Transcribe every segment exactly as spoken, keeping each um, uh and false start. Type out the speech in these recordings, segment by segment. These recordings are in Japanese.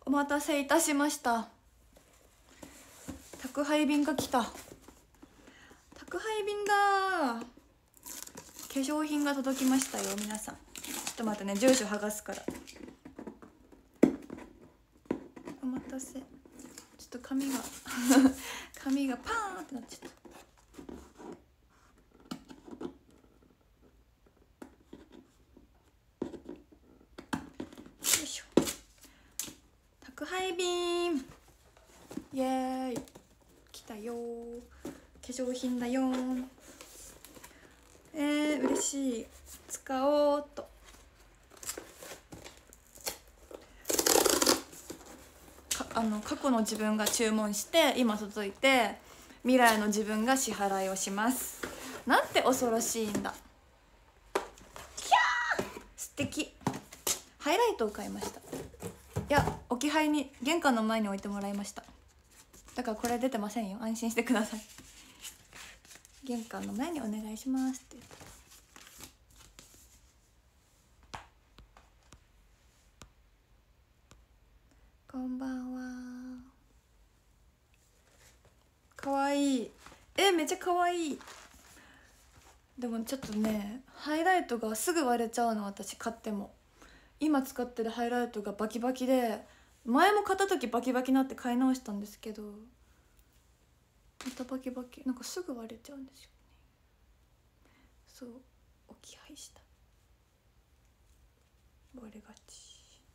お待たせいたしました。宅配便が来た。宅配便だ。化粧品が届きましたよ皆さん。ちょっと待ってね、住所剥がすから。お待たせ。ちょっと髪が髪がパーンってなっちゃった。よいしょ。宅配便イエーイ、来たよ。化粧品だよ。えー、嬉しい。使おうっと。あの過去の自分が注文して今届いて、未来の自分が支払いをします。なんて恐ろしいんだ。キャー、素敵。ハイライトを買いました。いや、置き配に玄関の前に置いてもらいました。だからこれ出てませんよ、安心してください。玄関の前にお願いしますって言って。こんばんは。かわいい。え、めっちゃかわいい。でもちょっとね、ハイライトがすぐ割れちゃうの、私買っても。今使ってるハイライトがバキバキで、前も買った時バキバキになって買い直したんですけど、またバキバキ、なんかすぐ割れちゃうんですよね。そう、置き配した。割れがち。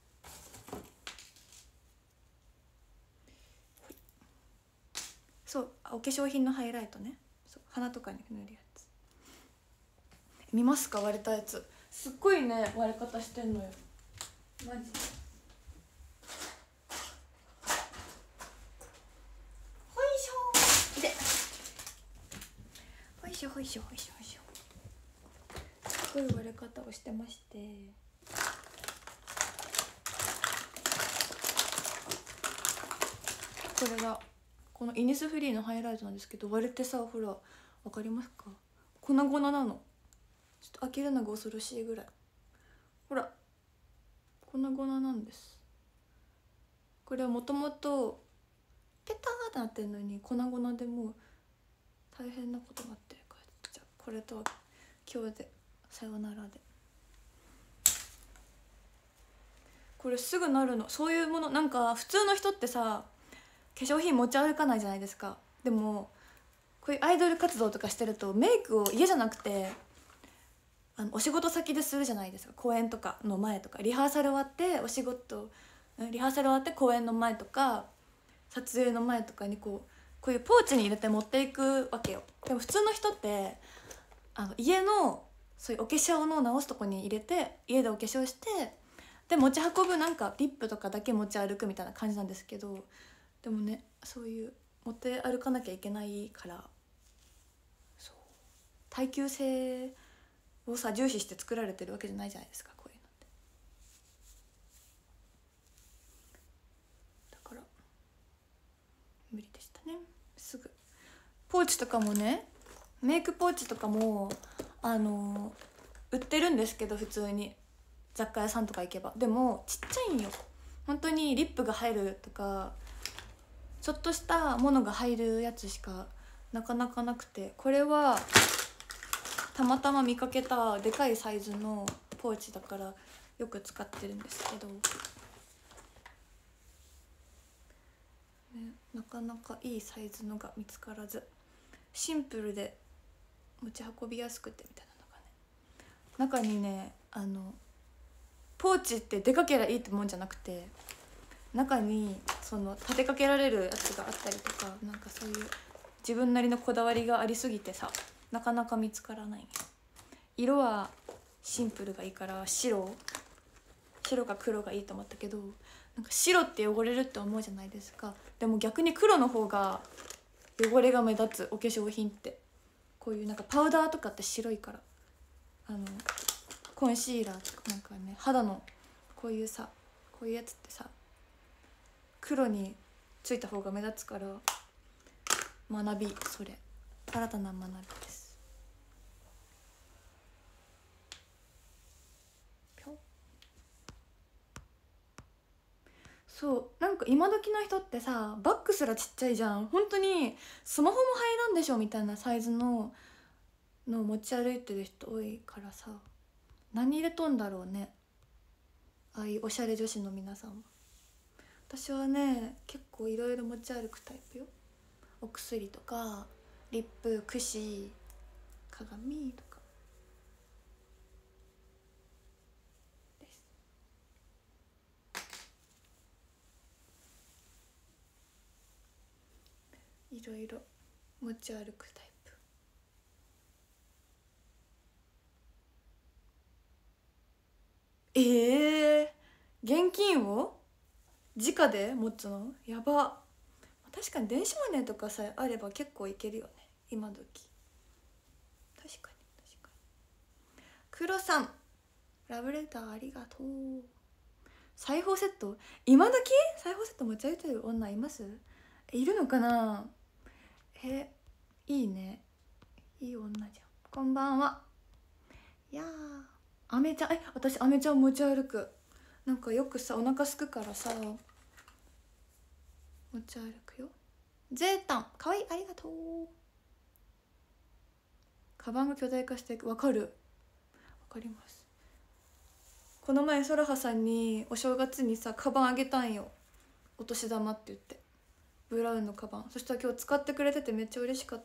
そう、お化粧品のハイライトね。そう、鼻とかに塗るやつ。見ますか、割れたやつ。すっごいね、割れ方してんのよマジで。ほいしょー。いで。ほいしょほいしょほいしょほいしょ。すごい割れ方をしてまして、これがこのイニスフリーのハイライトなんですけど、割れてさ、ほらわかりますか、粉々なの。ちょっと開けるのが恐ろしいぐらい。ほら粉々なんです。これはもともとペターってなってるのに粉々でもう大変なことになってるから、じゃあこれとは今日でさよならで。これすぐなるの、そういうもの。なんか普通の人ってさ、化粧品持ち歩かないじゃないですか。でもこういうアイドル活動とかしてると、メイクを家じゃなくてあのお仕事先でするじゃないですか。公演とかの前とか、リハーサル終わってお仕事リハーサル終わって公演の前とか撮影の前とかにこうこういうポーチに入れて持っていくわけよ。でも普通の人ってあの家のそういうお化粧の直すとこに入れて、家でお化粧して、で持ち運ぶ、なんかリップとかだけ持ち歩くみたいな感じなんですけど、でもね、そういう持って歩かなきゃいけないから、そう耐久性をさ重視して作られてるわけじゃないじゃないですか、こういうのって。だから無理でしたね。すぐポーチとかもね、メイクポーチとかもあの売ってるんですけど、普通に雑貨屋さんとか行けば。でもちっちゃいんよ。本当にリップが入るとかちょっとしたものが入るやつしかなかなかなくて、これはたまたま見かけたでかいサイズのポーチだからよく使ってるんですけど、ね、なかなかいいサイズのが見つからず、シンプルで持ち運びやすくてみたいなのがね。中にね、あのポーチって出かけりゃいいってもんじゃなくて、中にその立てかけられるやつがあったりとか、なんかそういう自分なりのこだわりがありすぎてさ、なかなか見つからない。色はシンプルがいいから白白か黒がいいと思ったけど、なんか白って汚れるって思うじゃないですか。でも逆に黒の方が汚れが目立つ、お化粧品って。こういうなんかパウダーとかって白いから、あのコンシーラーとかなんかね、肌のこういうさ、こういうやつってさ、黒についた方が目立つから、学び、それ新たな学びです。 そうなんか今時の人ってさバッグすらちっちゃいじゃん。本当にスマホも入らんでしょみたいなサイズののを持ち歩いてる人多いからさ、何入れとんだろうね、ああいうおしゃれ女子の皆さんも。私はね結構いろいろ持ち歩くタイプよ。お薬とかリップ、櫛、鏡とかです。いろいろ持ち歩くタイプ。ええー、現金を直で持つのやば。確かに電子マネーとかさえあれば結構いけるよね今時。確かに確かに。黒さんラブレターありがとう。裁縫セット今時裁縫セット持ち歩いてる女います？いるのかな。えいいね、いい女じゃん。こんばんは。いやーアメちゃん、え私アメちゃん持ち歩く。なんかよくさお腹すくからさ持ち歩くよ。ゼータンかわいいありがとう。カバンが巨大化していく。わかるわかります。この前ソラハさんにお正月にさカバンあげたんよ、お年玉って言って、ブラウンのカバン。そしたら今日使ってくれててめっちゃ嬉しかった。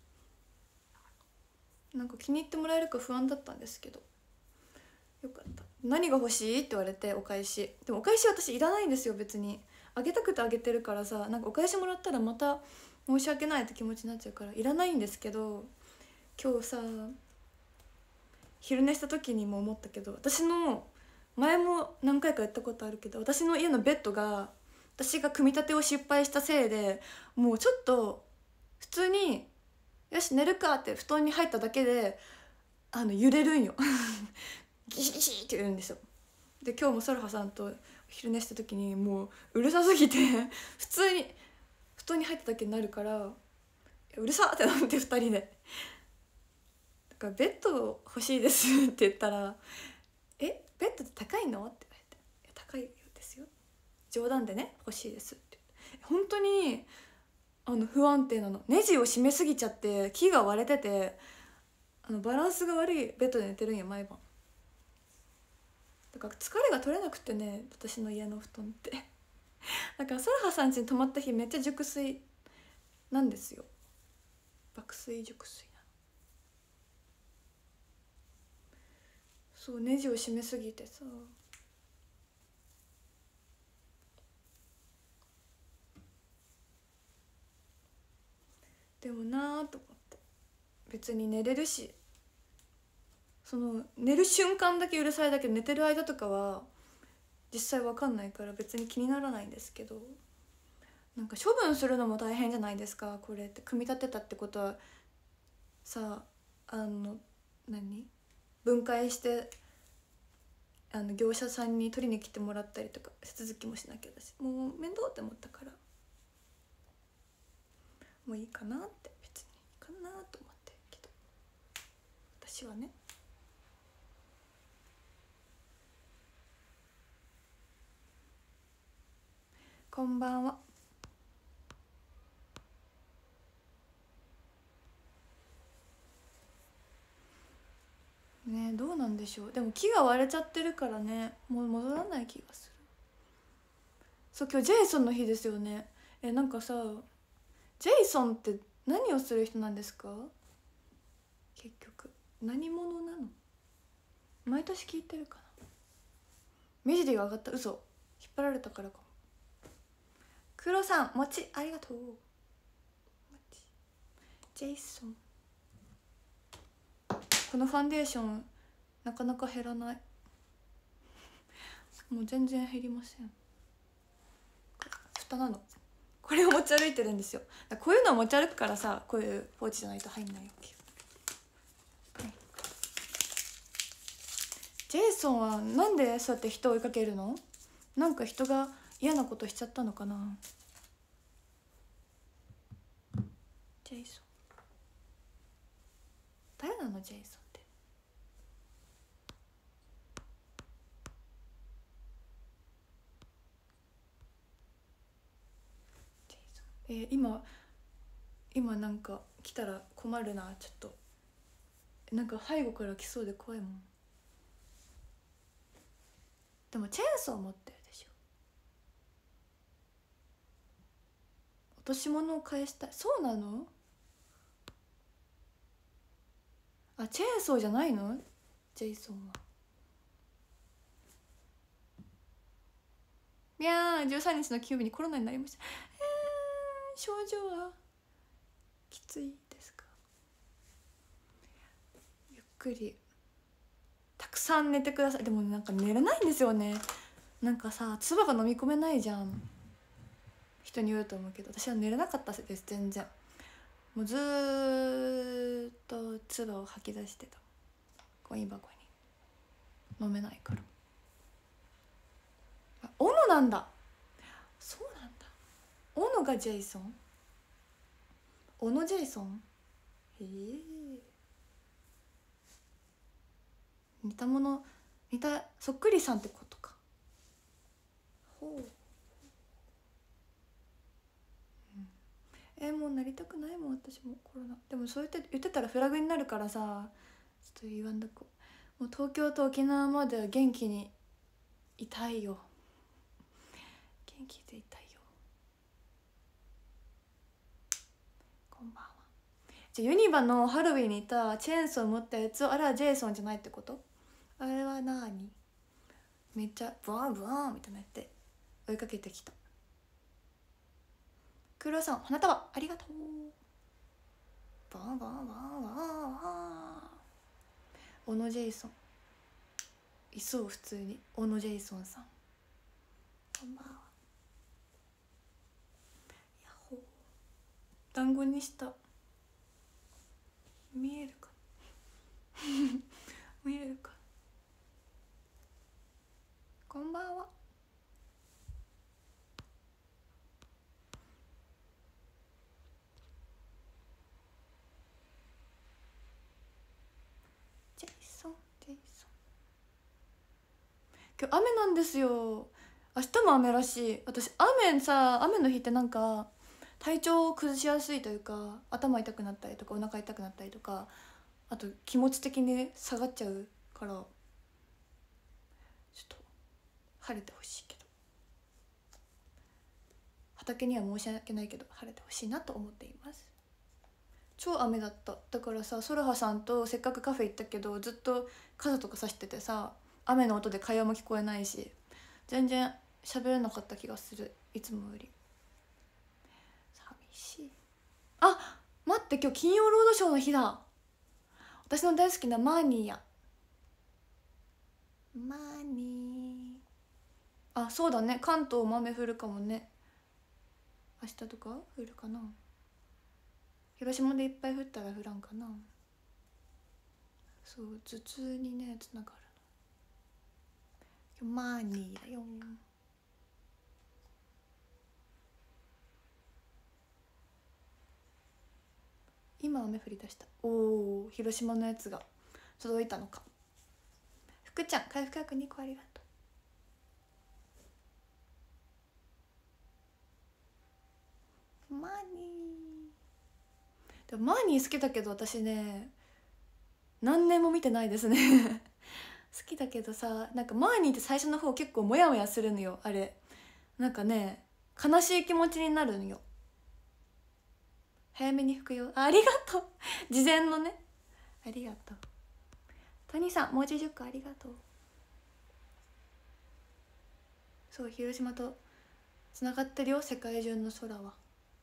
なんか気に入ってもらえるか不安だったんですけどよかった。何が欲しいって言われてお返し。でもお返し私いらないんですよ別に。あげたくてあげてるからさ、なんかお返しもらったらまた申し訳ないって気持ちになっちゃうからいらないんですけど、今日さ昼寝した時にも思ったけど、私の前も何回かやったことあるけど、私の家のベッドが私が組み立てを失敗したせいでもうちょっと普通によし寝るかって布団に入っただけであの揺れるんよギシギシって言うんですよ。で今日もソルハさんと昼寝した時にもううるさすぎて普通に布団に入っただけになるからうるさってなってふたりでだからベッド欲しいですって言ったらえベッドって高いのって言われて、いや高いですよ冗談でね欲しいですって本当にあの不安定なの。ネジを締めすぎちゃって木が割れててあのバランスが悪いベッドで寝てるんや毎晩。だから疲れが取れなくてね私の家の布団ってだからソルハさん家に泊まった日めっちゃ熟睡なんですよ。爆睡熟睡なの。そうネジを締めすぎてさでもなーと思って別に寝れるし、その寝る瞬間だけうるさいだけど寝てる間とかは実際わかんないから別に気にならないんですけど、なんか処分するのも大変じゃないですか。これって組み立てたってことはさあの何分解してあの業者さんに取りに来てもらったりとか手続きもしなきゃだしもう面倒って思ったからもういいかなって別にいいかなと思ってるけど私はね。こんばんは。ねどうなんでしょう。でも木が割れちゃってるからねもう戻らない気がする。そう今日ジェイソンの日ですよね。えなんかさジェイソンって何をする人なんですか結局。何者なの。毎年聞いてるかな。目尻が上がった。嘘引っ張られたからかも。黒さん餅ありがとう。ジェイソンこのファンデーションなかなか減らないもう全然減りません。蓋なのこれを持ち歩いてるんですよ。こういうのを持ち歩くからさこういうポーチじゃないと入んないわけよ、はい、ジェイソンはなんでそうやって人を追いかけるの。なんか人が嫌なことしちゃったのかな。ジェイソン誰なのジェイソンって。 えー、今今なんか来たら困るな。ちょっとなんか背後から来そうで怖いもん。でもチェーンソー持ってるでしょ。落とし物を返したい。そうなの？あ、チェーンソーじゃないのジェイソンは。いやーじゅうさんにちの金曜日にコロナになりました。えー、症状はきついですか？ゆっくりたくさん寝てください。でもなんか寝れないんですよね。なんかさ、唾が飲み込めないじゃん。人によると思うけど、私は寝れなかったです全然。もうずーっと唾を吐き出してた。ゴミ箱に。飲めないから。あ、オノなんだ。そうなんだ。オノがジェイソン。オノジェイソン。へえ。似たもの、似たそっくりさんってことか。ほう。えー、もうなりたくないもん私もコロナ。でもそう言って言ってたらフラグになるからさ、ちょっと言わんとこ。もう東京と沖縄までは元気にいたいよ。元気でいたいよ。こんばんは。じゃあユニバのハロウィンにいたチェーンソー持ったやつを、あれはジェイソンじゃないってこと？あれはなーに？めっちゃブワンブワンみたいなやって追いかけてきた。黒さん花束ありがとう。バンバンバンバンバン。小野ジェイソンいそう、普通に小野ジェイソンさん。こんばんは。ヤッホー。団子にした。見えるか見えるか。こんばんは。ジェイソンジェイソン。今日雨なんですよ。明日も雨らしい。私雨さ、雨の日ってなんか体調を崩しやすいというか、頭痛くなったりとかお腹痛くなったりとか、あと気持ち的に下がっちゃうから、ちょっと晴れてほしいけど、畑には申し訳ないけど晴れてほしいなと思っています。超雨だった。だからさ、ソルハさんとせっかくカフェ行ったけどずっと傘とかさしててさ、雨の音で会話も聞こえないし全然喋れなかった気がする、いつもより。寂しい。あ、待って、今日金曜ロードショーの日だ。私の大好きなマーニーや。マーニー。あ、そうだね、関東も雨降るかもね。明日とか降るかな。広島でいっぱい降ったら降らんかな。そう、頭痛にねつながるの。マーニーだよ。今雨降り出した。おお、広島のやつが届いたのか。福ちゃん回復薬にこありがとう。マーニー。でもマーニー好きだけど私ね何年も見てないですね好きだけどさ、なんかマーニーって最初の方結構モヤモヤするのよ。あれなんかね悲しい気持ちになるのよ。早めに拭くよ。ありがとう事前のね、ありがとう。谷さん文字塾ありがとう。そう、広島とつながってるよ、世界中の空は。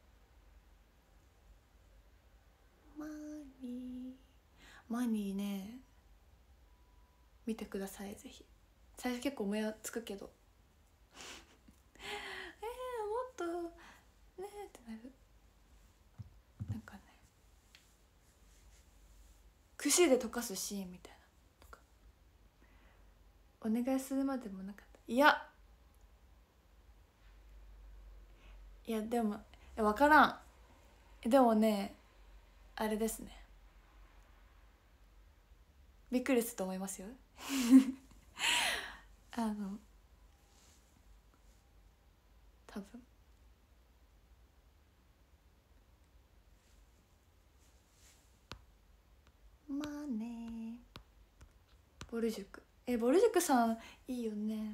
マーニーマーニーね見てくださいぜひ。最初結構もやつくけどえー、もっとねーってなる。なんかね串で溶かすシーンみたいなとかお願いするまでもなかった。いやいやでも分からん。でもねあれですね、びっくりすると思いますよあの多分ボル塾、えボル塾さんいいよね。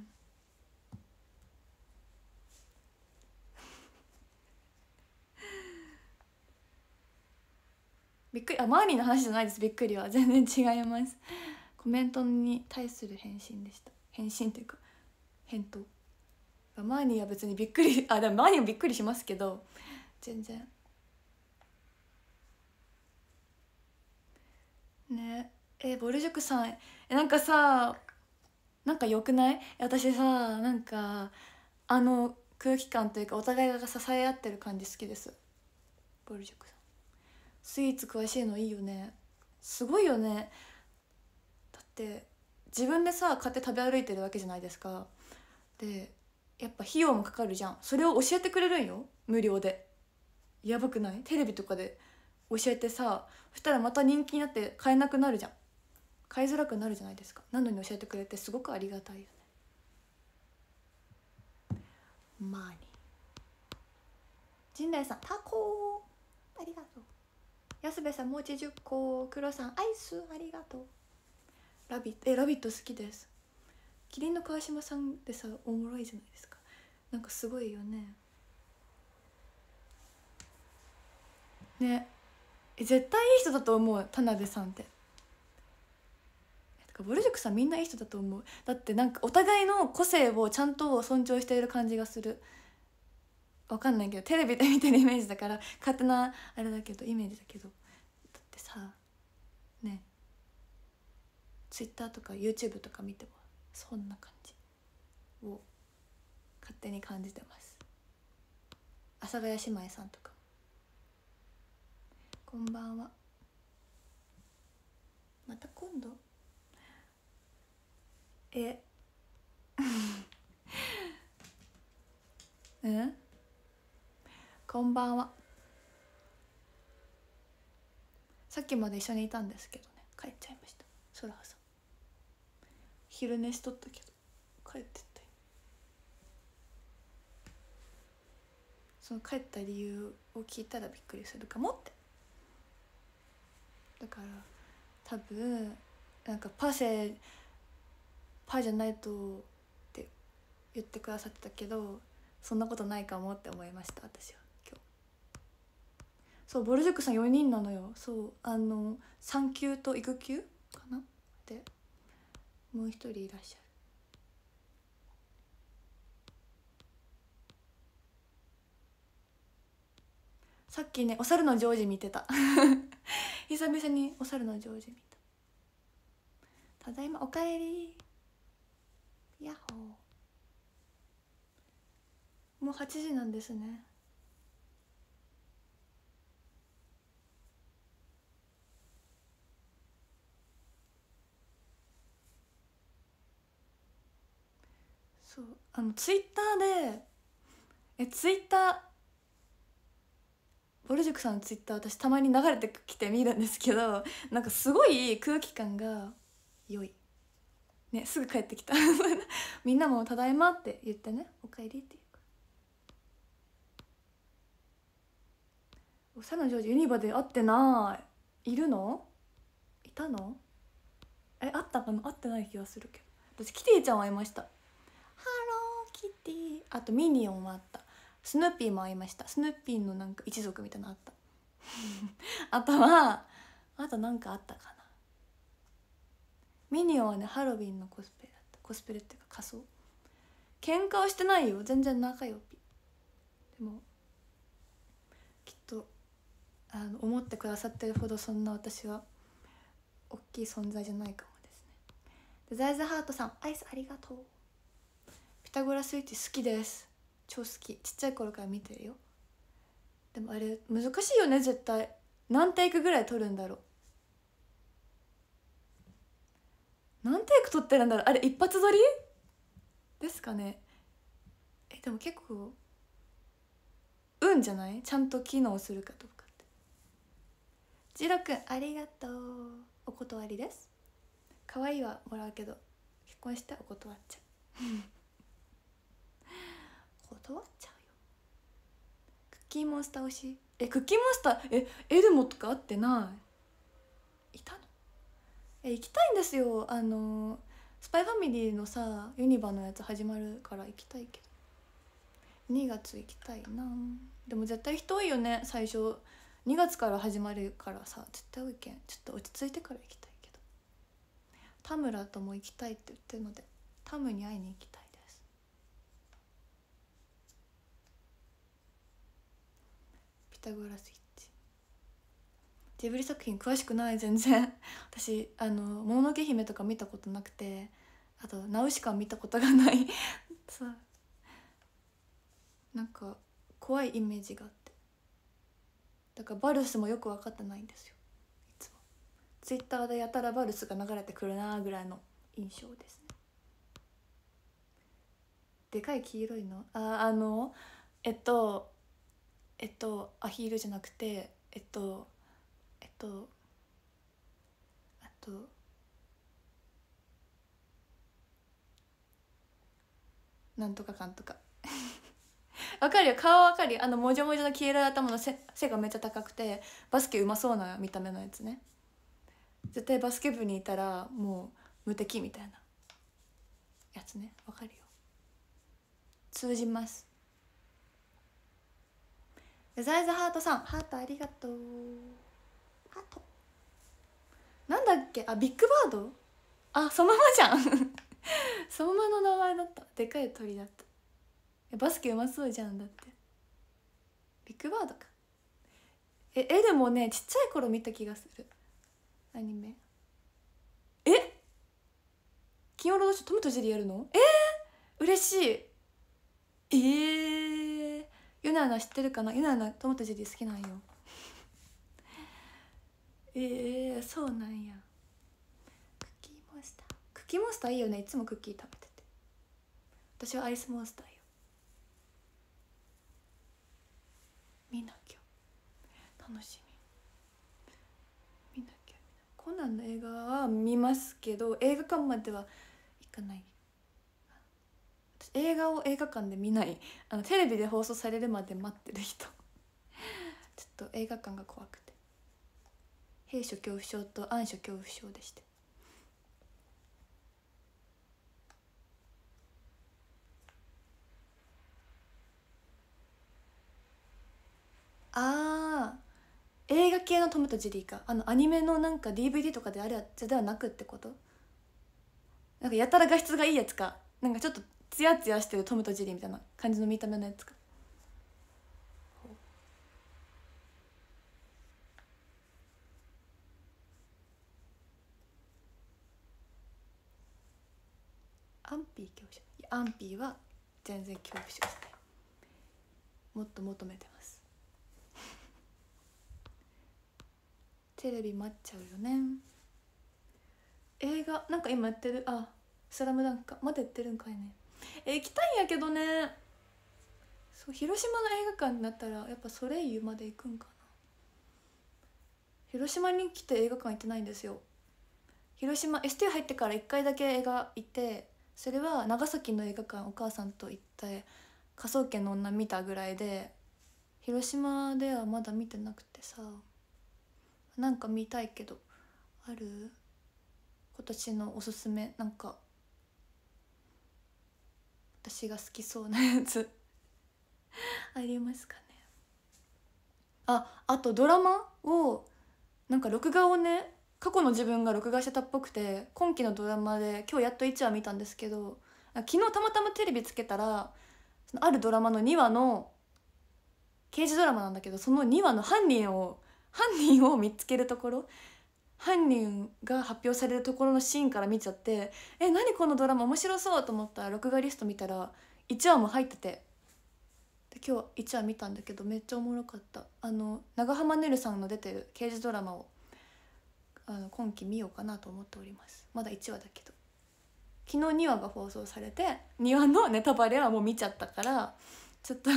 びっくり、あマーニーの話じゃないです。びっくりは全然違います。コメントに対する返信でした。返信というか返答。マーニーは別にびっくり、あでもマーニーもびっくりしますけど全然ね。えボル塾さん、えなんかさ、なんかよくない？私さ、なんかあの空気感というかお互いが支え合ってる感じ好きです。ボル塾さんスイーツ詳しいのいいよね。すごいよね。だって自分でさ買って食べ歩いてるわけじゃないですか。でやっぱ費用もかかるじゃん。それを教えてくれるんよ、無料で。やばくない？テレビとかで教えてさ、そしたらまた人気になって買えなくなるじゃん。買いづらくなるじゃないですか。なのに教えてくれてすごくありがたいよね。マーニー陣内さんタコーありがとう。安部さん餅じゅっこ、黒さんアイスありがとう。ラビット、えラビット好きです。キリンの川島さんでさおもろいじゃないですか。なんかすごいよね。ねえ絶対いい人だと思う田辺さんって。ボル塾さんみんないい人だと思う。だってなんかお互いの個性をちゃんと尊重している感じがする。わかんないけどテレビで見てるイメージだから勝手なあれだけどイメージだけど、だってさねツイッターとか YouTube とか見てもそんな感じを勝手に感じてます。阿佐ヶ谷姉妹さんとかこんばんは。また今度えうんこんばんは。さっきまで一緒にいたんですけどね帰っちゃいました。そらさん昼寝しとったけど帰ってった。その帰った理由を聞いたらびっくりするかもって。だから多分なんかパセパじゃないとって言ってくださってたけど、そんなことないかもって思いました私は今日。そうボル塾さんよにんなのよ。そうあの産休と育休かなでもう一人いらっしゃる。さっきねお猿のジョージ見てた久々にお猿のジョージ見た。ただいまおかえり。ヤッホーもうはちじなんですね。そうあのツイッターでえツイッターボル塾さんのツイッター私たまに流れてきて見るんですけど、なんかすごい空気感が良いね。すぐ帰ってきたみんなも「ただいま」って言ってね、おかえりっていうか。おさのジョージユニバで会ってない。いるの？いたの？え会ったかな？会ってない気がするけど。私キティちゃんは会いました。ハローキティ。あとミニオンもあった。スヌーピーも会いました。スヌーピーのなんか一族みたいなのあったあとはあとなんかあったかな。ミニオンはねハロウィンのコスプレだった。コスプレっていうか仮装。喧嘩はしてないよ、全然仲良ぴ。でもきっとあの思ってくださってるほどそんな私は大きい存在じゃないかもですね。デザイズハートさんアイスありがとう。ピタゴラスイッチ好きです。超好き。ちっちゃい頃から見てるよ。でもあれ難しいよね絶対。何テイクぐらい撮るんだろう。何テイク撮ってるんだろうあれ。一発撮りですかね。えでも結構運じゃない？ちゃんと機能するかどうかって。ジロくんありがとう。お断りです。可愛いはもらうけど結婚してお断っちゃう断っちゃうよ。クッキーモンスター推し。えクッキーモンスターえエルモとか会ってない？いたの？ え行きたいんですよ。あのスパイファミリーのさユニバのやつ始まるから行きたいけど、にがつ行きたいな。でも絶対人多いよね最初。にがつから始まるからさ絶対多いけん、ちょっと落ち着いてから行きたいけど。田村とも行きたいって言ってるのでタムに会いに行きたいです。ピタゴラスイッチ。ジブリ作品詳しくない全然私あの「もののけ姫」とか見たことなくて、あと「ナウシカ」見たことがないさ、なんか怖いイメージがあって、だからバルスもよく分かってないんですよ。いつもツイッターでやたらバルスが流れてくるなぐらいの印象ですね。でかい黄色いの、ああのえっとえっとアヒルじゃなくてえっとえっとあとなんとかかんとかわかるよ、顔わかるよ。あのもじゃもじゃの黄色い頭の背背がめっちゃ高くてバスケうまそうな見た目のやつね。絶対バスケ部にいたらもう無敵みたいなやつね。わかるよ、通じます。デザイズハートさん、ハートありがとう。ハートなんだっけ、あビッグバード、あそのままじゃんそのままの名前だった。でかい鳥だった。バスケうまそうじゃん。だってビッグバードか。え絵でもねちっちゃい頃見た気がするアニメ。え金曜ロードショートムとジェリーやるの？えー、嬉しい。えー、ユナナ知ってるかな。ユナナトムとジェリー好きなんよえー、そうなんや。クッキーモンスター、クッキーモンスターいいよね。いつもクッキー食べてて。私はアイスモンスターよ。見なきゃ、楽しみ。見なきゃ。コナンの映画は見ますけど映画館までは行かない。映画を映画館で見ない、あのテレビで放送されるまで待ってる人ちょっと映画館が怖くて。兵所恐怖症と暗所恐怖症でして。あー映画系のトムとジェリーか。あのアニメのなんか ディーブイディー とかであるやつではなくってこと。なんかやたら画質がいいやつか、なんかちょっとツヤツヤしてるトムとジェリーみたいな感じの見た目のやつか。アンピー恐怖症、いやアンピーは全然恐怖症ですね。もっと求めてますテレビ待っちゃうよね。映画なんか今やってる、あスラムダンクか、まだやってるんかいね。え行きたいんやけどね。そう広島の映画館になったらやっぱソレイユまで行くんかな。広島に来て映画館行ってないんですよ。広島 エスティー 入ってからいっかいだけ映画行って、それは長崎の映画館お母さんと行って科捜研の女見たぐらいで、広島ではまだ見てなくてさ、なんか見たいけどある？今年のおすすめなんか私が好きそうなやつありますかね。ああとドラマをなんか録画をね、過去の自分が録画してたっぽくて、今期のドラマで今日やっといちわ見たんですけど、昨日たまたまテレビつけたらそのあるドラマのにわの刑事ドラマなんだけど、そのにわの犯人を犯人を見つけるところ、犯人が発表されるところのシーンから見ちゃって、え何このドラマ面白そうと思ったら録画リスト見たらいちわも入ってて、で今日いちわ見たんだけどめっちゃおもろかった。あの長濱ねるさんの出てる刑事ドラマをあの今期見ようかなと思っております。まだいちわだけど昨日にわが放送されて、にわのネタバレはもう見ちゃったからちょっと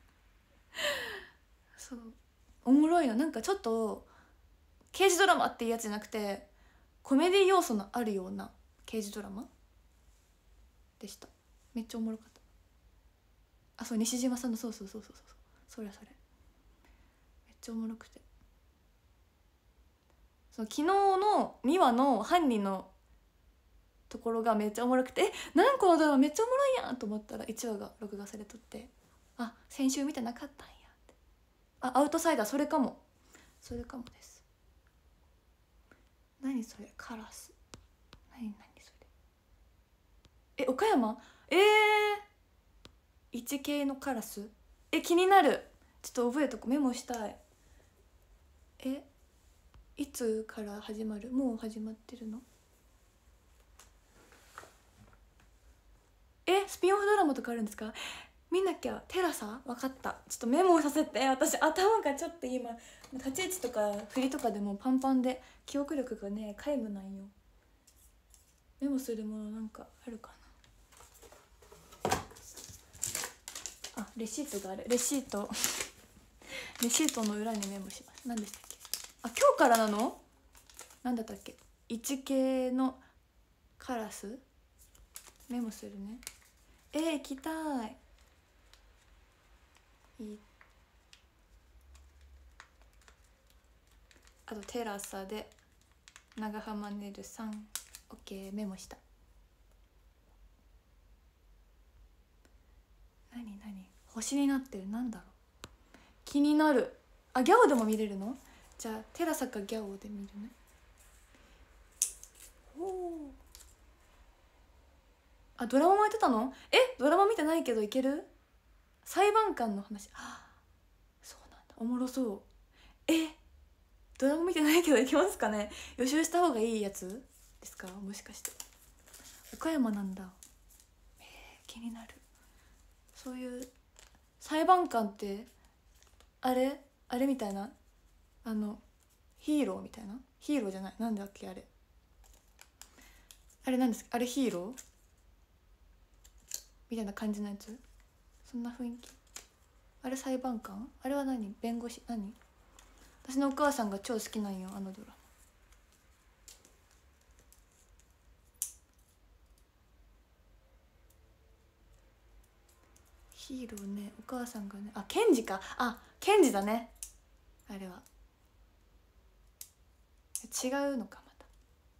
そうおもろいの。なんかちょっと刑事ドラマっていうやつじゃなくてコメディ要素のあるような刑事ドラマでした。めっちゃおもろかった。あそう西島さんのそうそうそうそうそうそれそれめっちゃおもろくて、 その昨日のにわの犯人のところがめっちゃおもろくて、えなんこのドラマめっちゃおもろいやんと思ったらいちわが録画されとって、あ先週見てなかったんやって。あアウトサイダー、それかもそれかもです。何それ、カラス、何何それ、え岡山、えー、一系のカラス、え気になる、ちょっと覚えとこ、メモしたい。えいつから始まる、もう始まってるの、えスピンオフドラマとかあるんですか、見なきゃ。テラサ、分かった、ちょっとメモさせて。私頭がちょっと今立ち位置とか振りとかでもパンパンで記憶力がね皆無なんよ。メモするものなんかあるかな。あレシートがある、レシートレシートの裏にメモします。何でしたっけ、あ今日からなの、何だったっけ、一系のカラス、メモするね。えー、行きたい。いい、あとテラサで長濱ねるさん、オッケー、メモした。何何星になってる、なんだろう、気になる。あギャオでも見れるの、じゃあテラサかギャオで見るね。おお、あドラマもやってたの、えドラマ見てないけどいける、裁判官の話、あそうなんだ、おもろそう。えドラマ見てないけどいけますかね、予習した方がいいやつですか、もしかして。岡山なんだ、えー、気になる。そういう裁判官ってあれあれみたいな、あのヒーローみたいな、ヒーローじゃない、なんだっけあれ、あれなんですか、あれヒーローみたいな感じのやつ、そんな雰囲気。あれ裁判官、あれは何、弁護士、何、私のお母さんが超好きなんよあのドラマ。ヒーローね、お母さんがね、あケンジか、あケンジだね、あれは違うのか、また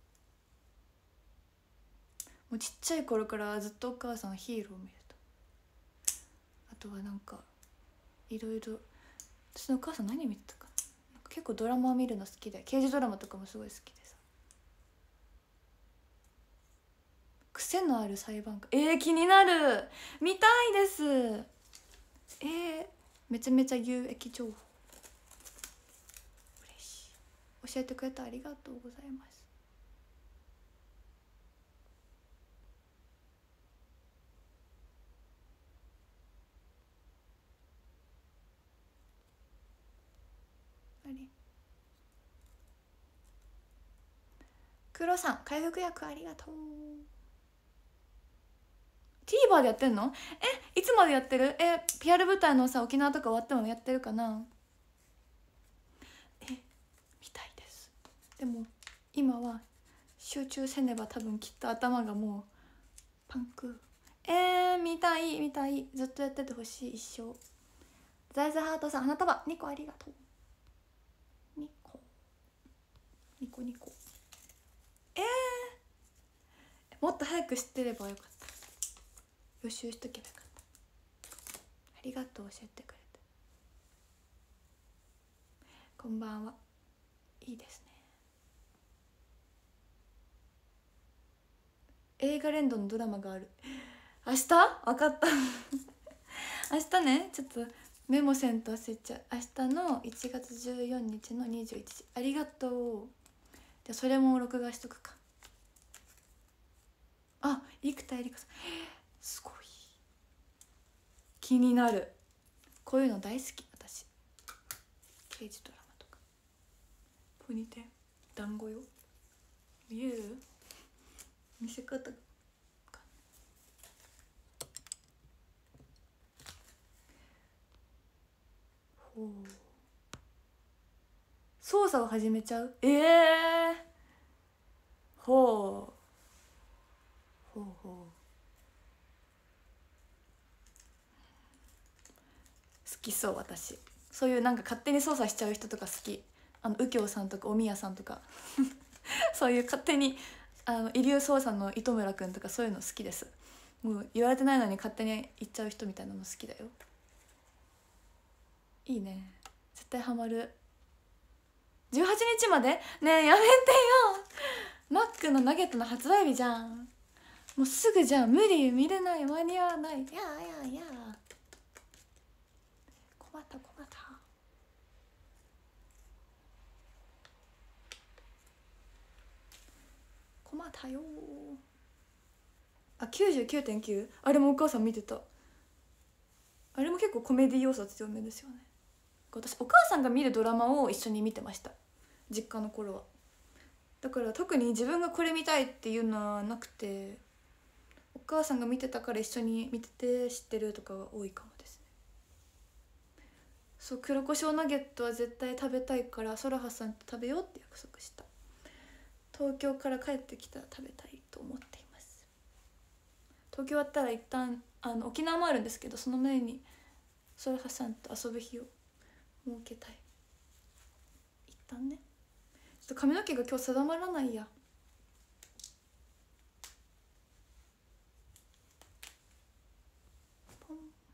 もうちっちゃい頃からずっとお母さんはヒーローを見ると。あとはなんかいろいろ、私のお母さん何見てたかな、なんか結構ドラマを見るの好きで、刑事ドラマとかもすごい好きでさ。癖のある裁判官、えー、気になる、見たいです。えー、めちゃめちゃ有益情報、嬉しい、教えてくれてありがとうございます。あれ黒さん回復薬ありがとう。 TVer でやってんの、えいつまでやってる、えピアル舞台のさ沖縄とか終わってもやってるかな、え見たいです。でも今は集中せねば多分きっと頭がもうパンク。えー、見たい見たい、ずっとやっててほしい一生。ザイズハートさん花束にこありがとう、にこにこにこ、えー、もっと早く知ってればよかった、予習しとけばよかった。ありがとう教えてくれて。こんばんは、いいですね。映画連動のドラマがある、明日分かった明日ね、ちょっとメモせんと忘れちゃう。明日のいちがつじゅうよっかのにじゅういちじ、ありがとう。じゃあそれも録画しとくか。あ生田絵梨花さん、すごい気になる、こういうの大好き私、刑事ドラマとか。ポニテン団子よ、見える、見せ方か。ほう操作を始めちゃう、ええー、ほうほうほう、好きそう私、そういうなんか勝手に操作しちゃう人とか好き。 あの右京さんとかおみやさんとかそういう勝手にあのイリュー捜査の糸村くんとかそういうの好きです。もう言われてないのに勝手に言っちゃう人みたいなの好きだよ。いいね、絶対ハマる。じゅうはちにちまでねえ、やめてよ。マックのナゲットの発売日じゃん。もうすぐじゃん。無理、見れない、間に合わない。いやいやいや、困った困った。困ったよ。あ、きゅうじゅうきゅうてんきゅう、 あれもお母さん見てた。あれも結構コメディ要素強めですよね。私お母さんが見るドラマを一緒に見てました、実家の頃は。だから特に自分がこれ見たいっていうのはなくて、お母さんが見てたから一緒に見てて知ってるとかが多いかもですね。そう、黒胡椒ナゲットは絶対食べたいからソラハさんと食べようって約束した。東京から帰ってきたら食べたいと思っています。東京終わったら一旦あの沖縄もあるんですけど、その前にソラハさんと遊ぶ日を設けたい。一旦ね、ちょっと髪の毛が今日定まらないや。ポン。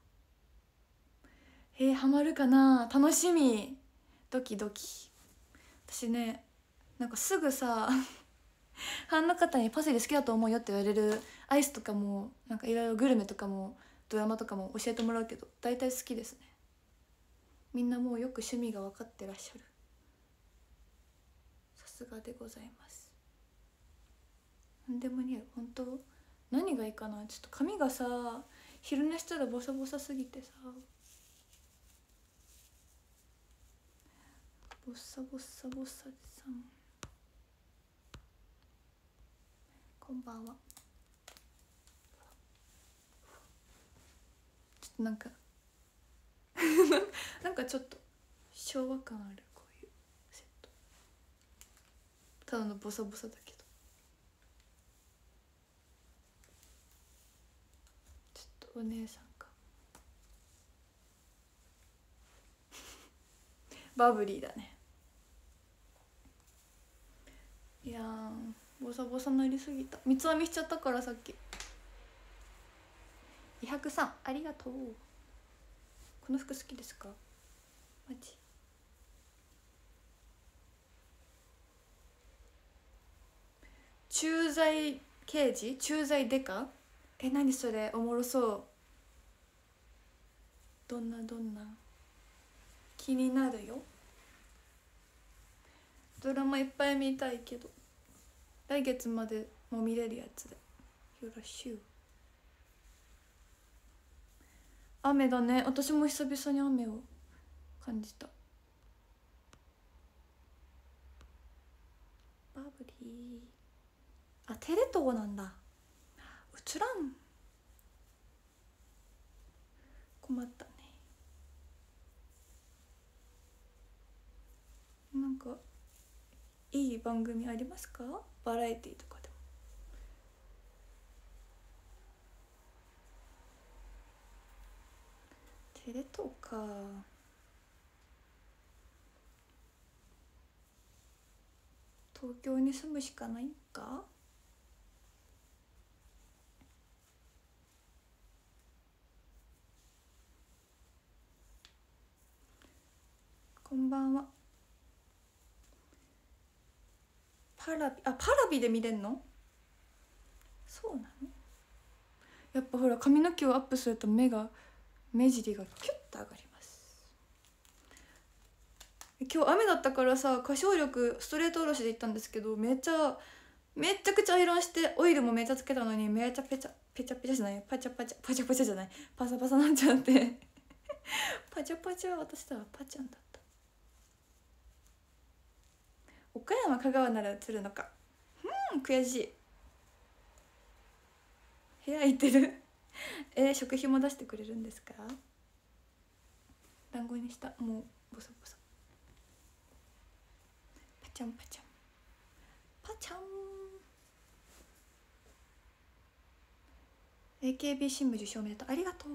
えー、ハマるかな、楽しみ、ドキドキ。私ね、なんかすぐさファンの方にパセリ好きだと思うよって言われるアイスとかもなんかいろいろグルメとかもドラマとかも教えてもらうけど、大体好きですね。みんなもうよく趣味が分かってらっしゃる。さすがでございます。なんでも似合う。本当何がいいかな。ちょっと髪がさ、昼寝したらボサボサすぎてさ、ボサボサボサでさ。こんばんは。ちょっとなんかなんかちょっと昭和感ある、こういうセット。ただのボサボサだけど、ちょっとお姉さんかバブリーだね。いやー、ボサボサなりすぎた。三つ編みしちゃったからさっき。伊白さんありがとう。この服好きですか？マジ。駐在刑事、駐在デカ、え、何それ、おもろそう。どんなどんな、気になるよ。ドラマいっぱい見たいけど、来月までも見れるやつでよろしゅう。雨だね。私も久々に雨を感じた。バブリー。あ、テレ東なんだ。映らん。困ったね。なんかいい番組ありますか？バラエティとかでも。テレ東か。東京に住むしかないんか。こんばんは。パラビ、あ、パラビで見れんの？そうなの？やっぱほら髪の毛をアップすると目が目尻がキュッと上がります。今日雨だったからさ、歌唱力ストレートおろしで行ったんですけど、めっちゃめちゃくちゃアイロンしてオイルもめっちゃつけたのに、めちゃペチャペチャペチャじゃない、パチャパチャパチャパチャじゃない、パサパサなんちゃってパチャパチャは私とはパチャンだった。岡山香川なら映るのか。うん、悔しい。部屋行ってるえー、食費も出してくれるんですか？団子にした。もうボサボサ。パチャンパチャンパチャン。 エーケービー 新聞受賞おめでとう。ありがとう、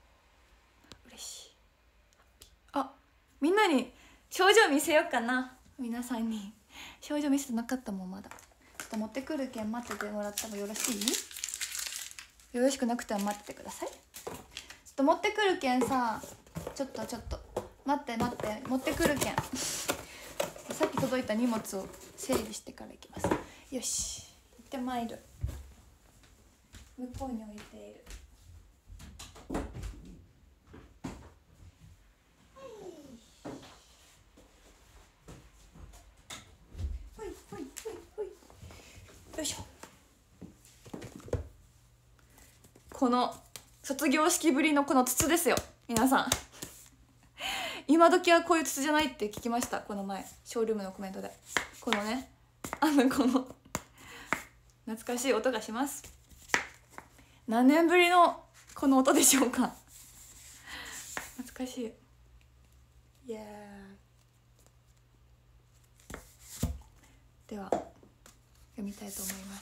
嬉しい。あ、みんなに症状見せようかな。 皆さんに症状見せてなかったもんまだ。ちょっと持ってくるけん待っててもらってもよろしい？よろしくなくては待っててください。ちょっと持ってくるけんさ、ちょっとちょっと待って待って持ってくるけんさっき届いた荷物を整理してから行きます。よし、行ってまいる。向こうに置いている。ほいほいほいほい。よいしょ。この卒業式ぶりのこの筒ですよ皆さん。今時はこういう筒じゃないって聞きました、この前ショールームのコメントで。このね、あのこの懐かしい音がします。何年ぶりのこの音でしょうか。懐かしい。イエーイ。では読みたいと思います。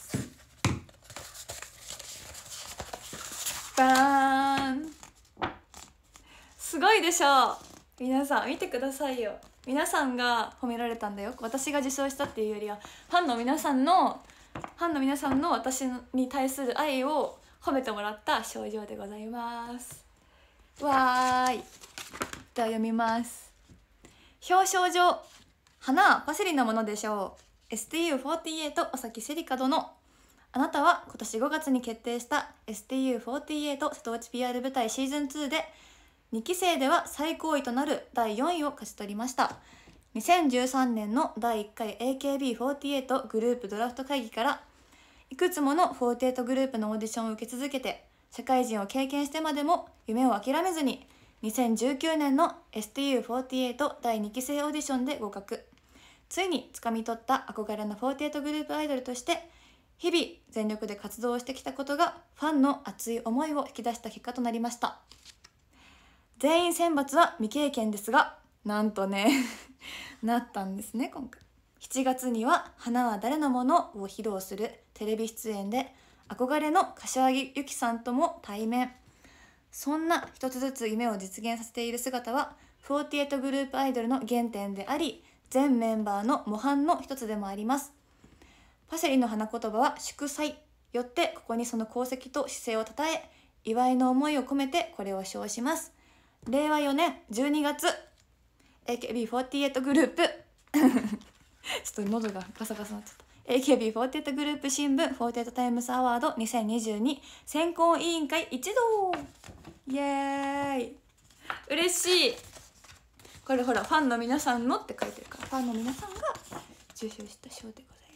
バーン。すごいでしょう。皆さん見てくださいよ。皆さんが褒められたんだよ。私が受賞したっていうよりはファンの皆さんのファンの皆さんの私に対する愛を褒めてもらった賞状でございます。わーい。では読みます。表彰状。花はパセリのものでしょう。 エスティーユーフォーティーエイト 尾崎セリカ殿。あなたは今年ごがつに決定した エスティーユーフォーティーエイト 瀬戸内 ピーアール 舞台シーズンツーでにき生では最高位となるだいよんいを勝ち取りました。にせんじゅうさんねんのだいいっかい エーケービーフォーティーエイト グループドラフト会議からいくつものフォーティーエイトグループのオーディションを受け続けて社会人を経験してまでも夢を諦めずににせんじゅうきゅうねんの エスティーユーフォーティーエイト だいにき生オーディションで合格。ついに掴み取った憧れのフォーティーエイトグループアイドルとして日々全力で活動してきたことがファンの熱い思いを引き出した結果となりました。全員選抜は未経験ですがなんとねなったんですね今回。しちがつには「花は誰のもの?」を披露するテレビ出演で憧れの柏木由紀さんとも対面。そんな一つずつ夢を実現させている姿はフォーティーエイトグループアイドルの原点であり全メンバーの模範の一つでもあります。パセリの花言葉は祝祭。よってここにその功績と姿勢をたたえ祝いの思いを込めてこれを称します。れいわよねんじゅうにがつ エーケービーフォーティーエイト グループちょっと喉がガサガサになっちゃった。 エーケービーフォーティーエイト グループ新聞フォーティーエイトタイムスアワードにせんにじゅうに選考委員会一同。イエーイ。嬉しい。これほらファンの皆さんのって書いてるからファンの皆さんが受賞した賞でござい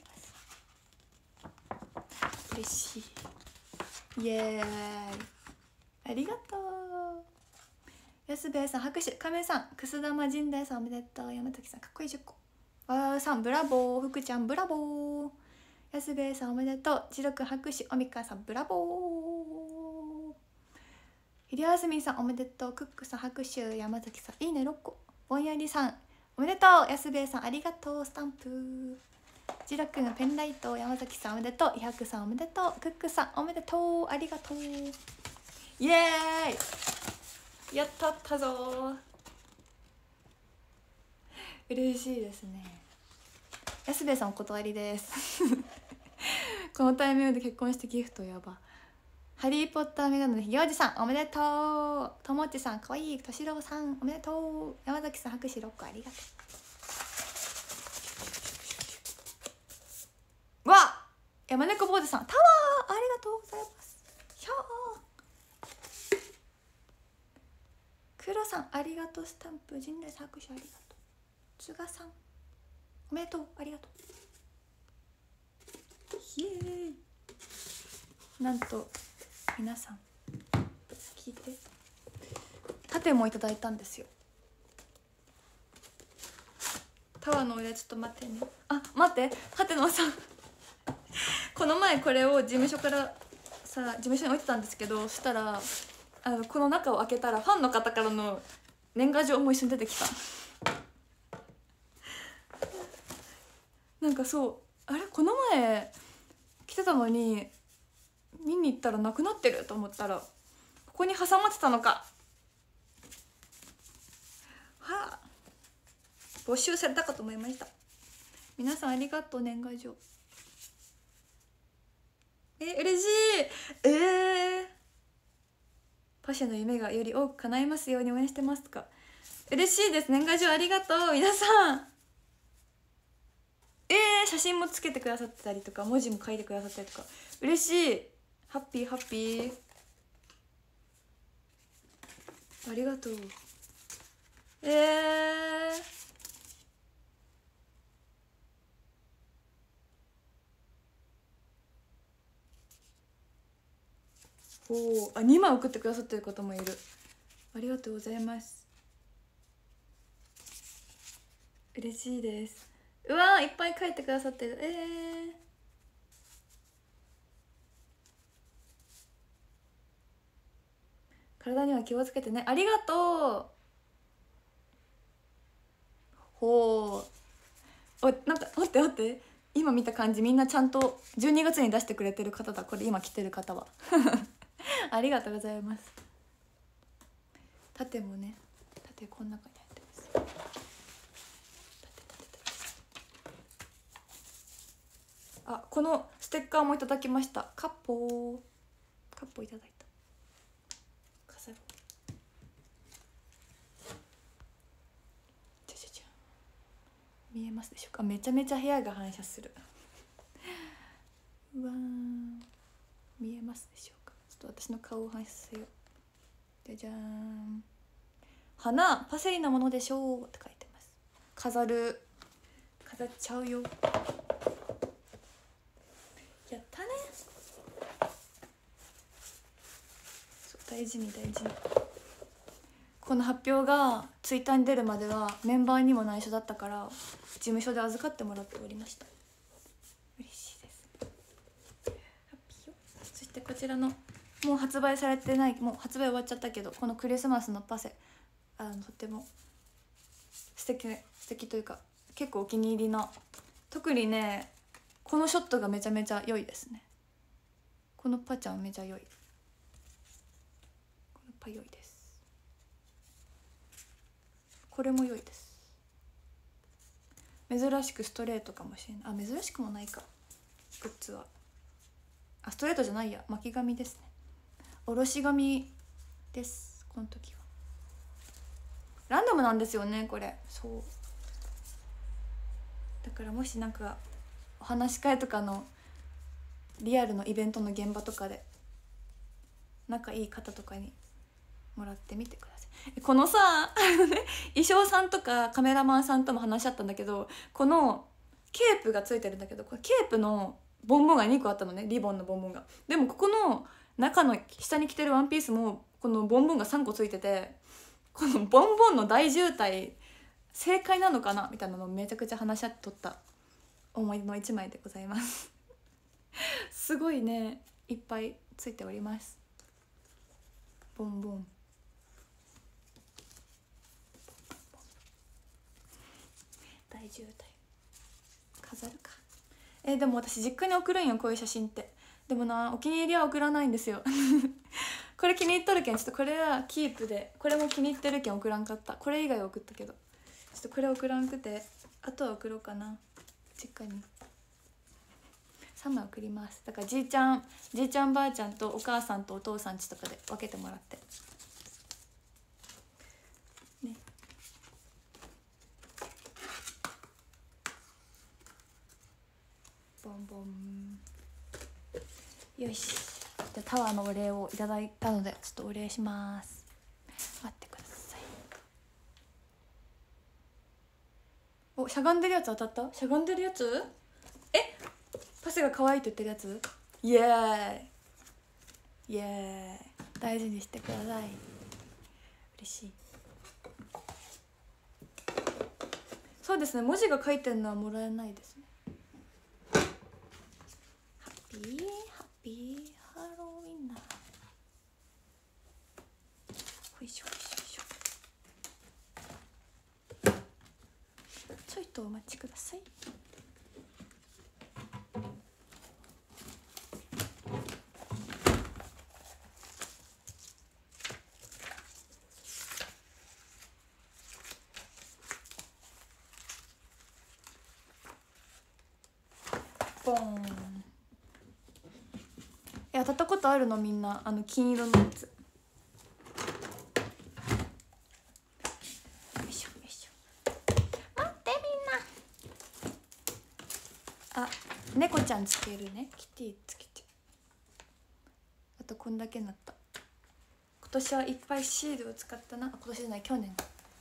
ます。嬉しい。イエーイ。ありがとう。安兵衛さん拍手。亀さんくす玉神代さんおめでとう。山崎さんかっこいいじゅっこ。わーさんブラボー。福ちゃんブラボー。安兵衛さんおめでとう。次録拍手。おみかさんブラボー。ひりあずみさんおめでとう。クックさん拍手。山崎さんいいねろっこ。ぼんやりさんおめでとう。安兵衛さんありがとう。スタンプ。次録のペンライト。山崎さんおめでとう。いはくさんおめでとう。クックさんおめでとう。ありがとう。イエーイ。やったったぞー。嬉しいですね。安部さんお断りですこのタイミングで結婚してギフトやば。ハリーポッターメガネのひげおじさんおめでとう。ともっちさんかわいい。としろうさんおめでとう。山崎さん拍手ろっこありがとう。わ山猫坊主さんタワーありがとうございます。ひゃー黒さんありがとう。スタンプ。陣内さん拍手ありがとう。つがさんおめでとうありがとう。イエーイ。なんと皆さん聞いて盾もいただいたんですよ。タワーの上ちょっと待ってね。あ待って盾のさんこの前これを事務所からさ事務所に置いてたんですけど、そしたらあのこの中を開けたらファンの方からの年賀状も一緒に出てきたなんかそうあれこの前来てたのに見に行ったらなくなってると思ったらここに挟まってたのか。はあ募集されたかと思いました。 皆さんありがとう。年賀状え嬉しい。えー、パシェの夢がより多く叶いますように応援してますか。嬉しいです。年賀状ありがとう皆さん。えー、写真もつけてくださってたりとか文字も書いてくださったりとか嬉しい。ハッピーハッピーありがとう。えー、おお、あにまい送ってくださってる方もいる。ありがとうございます。嬉しいです。うわーいっぱい書いてくださってる。えー、体には気をつけてね。ありがとう。ほう、おなんか待って待って、今見た感じみんなちゃんとじゅうにがつに出してくれてる方だ。これ今着てる方はありがとうございます。縦もね、縦こんな感じになってます。あ、このステッカーもいただきました。カッポーカッポーいただいた。飾ろう。じゃじゃじゃ見えますでしょうか。めちゃめちゃ部屋が反射するうわー、見えますでしょうか。ちょっと私の顔を反射させよう。じゃじゃーん。花パセリなものでしょうって書いてます。飾る、飾っちゃうよ。やったね。そう大事に大事に。この発表がツイッターに出るまではメンバーにも内緒だったから事務所で預かってもらっておりました。嬉しいです。ハッピーよ。そしてこちらのもう発売されてない、もう発売終わっちゃったけど、このクリスマスのパセ、あのとっても素敵素敵というか結構お気に入りな。特にねこのショットがめちゃめちゃ良いですね。このパちゃんめちゃ良い。このパ良いです。これも良いです。珍しくストレートかもしれない。あ、珍しくもないか。グッズはあストレートじゃないや、巻き紙ですね。おろし紙です。この時はランダムなんですよねこれ。そうだからもしなんかお話し会とかのリアルのイベントの現場とかで仲いい方とかにもらってみてください。このさ衣装さんとかカメラマンさんとも話し合ったんだけど、このケープがついてるんだけど、これケープのボンボンがにこあったのね、リボンのボンボンが。でもここの中の下に着てるワンピースもこのボンボンがさんこついてて、このボンボンの大渋滞正解なのかなみたいなのをめちゃくちゃ話し合って撮った思い出のいちまいでございますすごいねいっぱいついております。ボンボン大渋滞飾るか。えー、でも私実家に送るんよこういう写真って。でもなお気に入りは送らないんですよこれ気に入っとるけんちょっとこれはキープで、これも気に入ってるけん送らんかった。これ以外は送ったけどちょっとこれ送らんくて、あとは送ろうかな。実家にさんまい送ります。だからじいちゃんじいちゃんばあちゃんとお母さんとお父さんちとかで分けてもらってね。ボンボンよし。じゃあタワーのお礼をいただいたのでちょっとお礼します。待ってください。おしゃがんでるやつ当たった。しゃがんでるやつ、えパセが可愛いと言ってるやつ。イエーイイエーイ。大事にしてください。嬉しい。そうですね、文字が書いてるのはもらえないですね。ハッピーハッピーハロウィンナー。ほいしょほいしょほいしょ。ちょいとお待ちください。 ポン。え、当たったことあるのみんな？あの金色のやつ。よいしょよいしょ。待ってみんな。あ、猫ちゃんつけるね。キティつけて。あとこんだけになった。今年はいっぱいシールを使ったな。あ、今年じゃない、去年。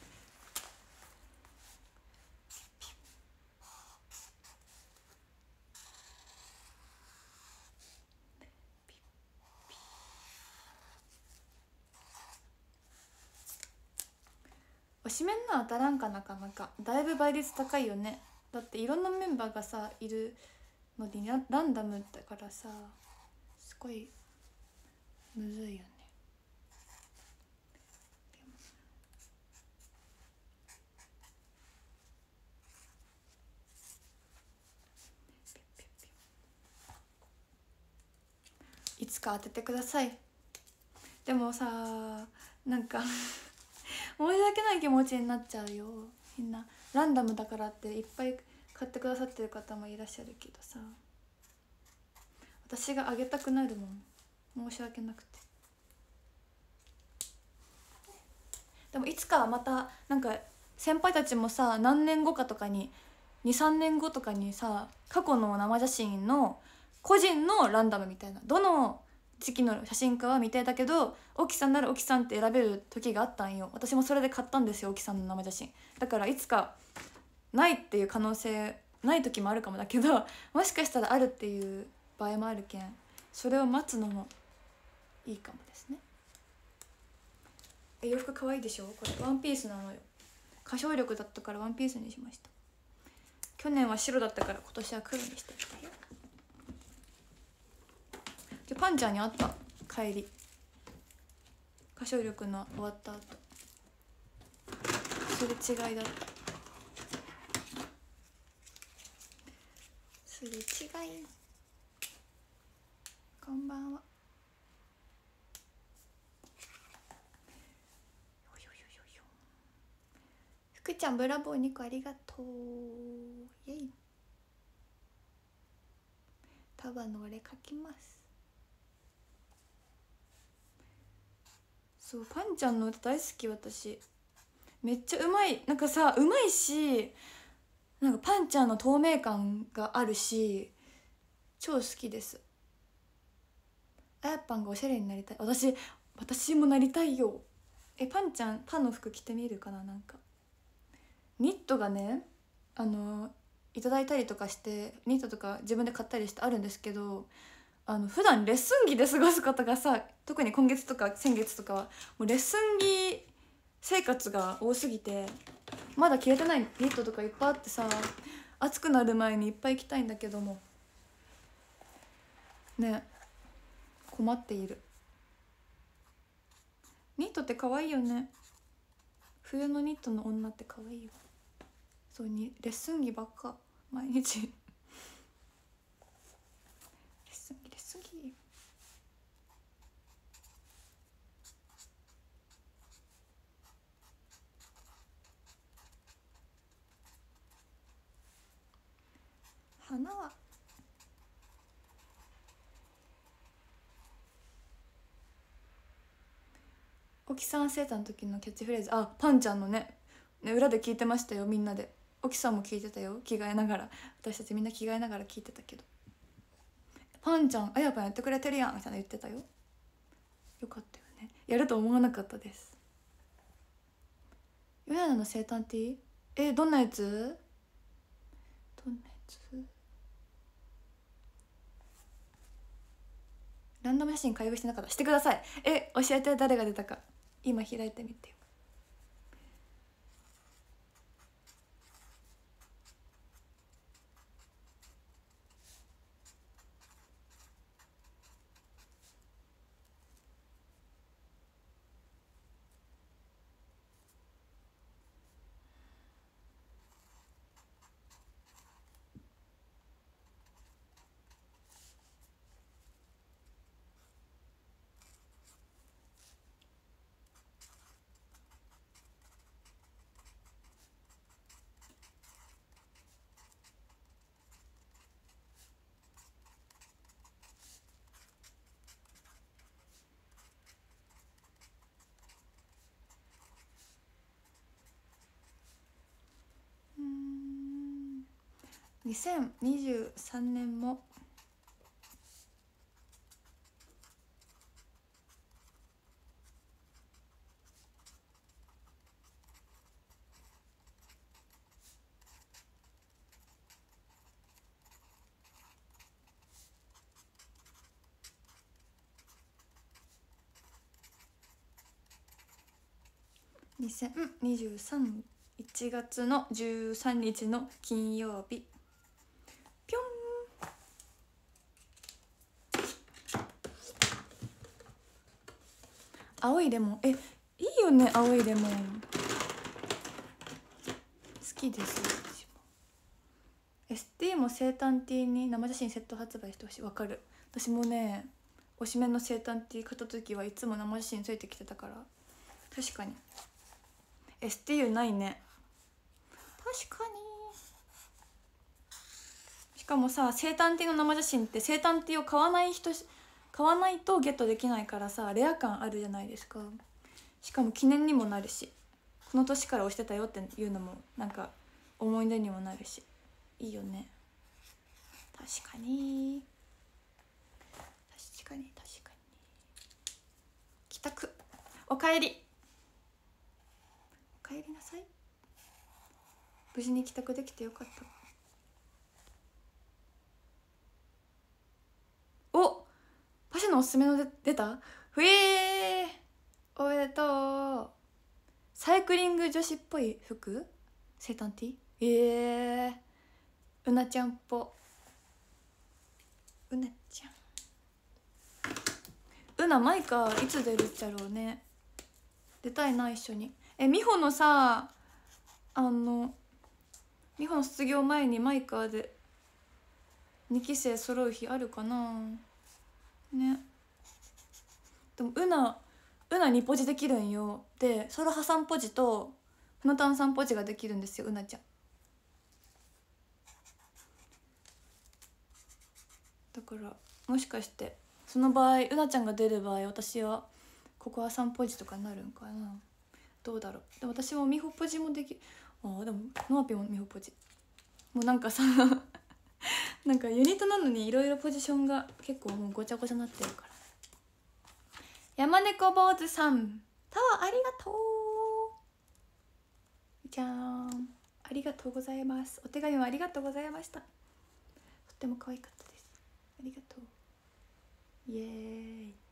推しメンの当たらんかなかなか。だいぶ倍率高いよね。だっていろんなメンバーがさいるのにラランダムだからさ、すごいむずいよね。いつか当ててください。でもさ、なんか申し訳ない気持ちになっちゃうよ。みんなランダムだからっていっぱい買ってくださってる方もいらっしゃるけどさ、私があげたくなるもん。申し訳なくて。でもいつかはまたなんか先輩たちもさ、何年後かとかににさんねんごとかにさ、過去の生写真の個人のランダムみたいな、どの時期の写真家は未定だけど沖さんなら沖さんって選べる時があったんよ。私もそれで買ったんですよ、沖さんの生写真。だからいつかないっていう可能性、ない時もあるかもだけど、もしかしたらあるっていう場合もあるけん、それを待つのもいいかもですね。え、洋服可愛いでしょ。これワンピースなのよ。歌唱力だったからワンピースにしました。去年は白だったから今年は黒にしてみたよ。でパンちゃんに会った、帰り。歌唱力の終わった後すれ違いだった。すれ違い。こんばんは。福ちゃんブラボーにこありがとう。イエイ。束の俺書きます。そう、パンちゃんの歌大好き。私めっちゃうまい。なんかさ、うまいし、なんかパンちゃんの透明感があるし、超好きです。あやぱんがおしゃれになりたい。私私もなりたいよ。え、パンちゃんパンの服着てみるかな。なんかニットがね、あのいただいたりとかして、ニットとか自分で買ったりしてあるんですけど、あの普段レッスン着で過ごすことがさ、特に今月とか先月とかはもうレッスン着生活が多すぎて、まだ着れてないニットとかいっぱいあってさ、暑くなる前にいっぱい着たいんだけどもね、困っている。ニットって可愛いよね。冬のニットの女って可愛いよ。そうにレッスン着ばっか毎日レッスン着レッスン着。花は沖さん生誕の時のキャッチフレーズ、あ、パンちゃんのね、ね、裏で聞いてましたよ、みんなで。沖さんも聞いてたよ、着替えながら。私たちみんな着替えながら聞いてたけど、パンちゃんあやぱんやってくれてるやんみたいな言ってたよ。よかったよね。やると思わなかったです。ヨヤナの生誕 T？ え、どんなやつ？どんなやつ？ランダム写真開封してなかった。してください。え、教えて、誰が出たか。今開いてみてよ。 にせんにじゅうさんねんもにせんにじゅうさん いちがつのじゅうさんにちの金曜日。ぴょん。青いレモン、え、いいよね青いレモン。好きです。私も エスティー も生誕 T に生写真セット発売してほしい。わかる。私もね推しメンの生誕 T 買った時はいつも生写真ついてきてたから。確かに エスティー ないね。確かに。しかもさ生誕 T の生写真って生誕 T を買わない人買わないとゲットできないからさ、レア感あるじゃないですか。しかも記念にもなるし、この年から推してたよっていうのもなんか思い出にもなるし、いいよね。確かに確かに確かに。帰宅おかえりおかえりなさい。無事に帰宅できてよかった。お、パシャのおすすめので出た。ふえー、おめでとう。サイクリング女子っぽい服生誕 T。 えー、うなちゃんっぽ。うなちゃん、うなマイカいつ出るっちゃろうね。出たいな一緒に。え、美穂のさ、あの美穂の卒業前にマイカでにき生揃う日あるかなね。でもうなうなにポジできるんよ。でソロハさんポジとふのたんさんポジができるんですよ、うなちゃん。だからもしかしてその場合うなちゃんが出る場合私はココアさんポジとかになるんかな。どうだろう。でも私もみほポジもでき、ああでもノアピもみほポジ。もうなんかさなんかユニットなのにいろいろポジションが結構もうごちゃごちゃになってるから。山猫坊主さんタワーありがとう。じゃーん、ありがとうございます。お手紙もありがとうございました。とっても可愛かったです。ありがとう。イエーイ。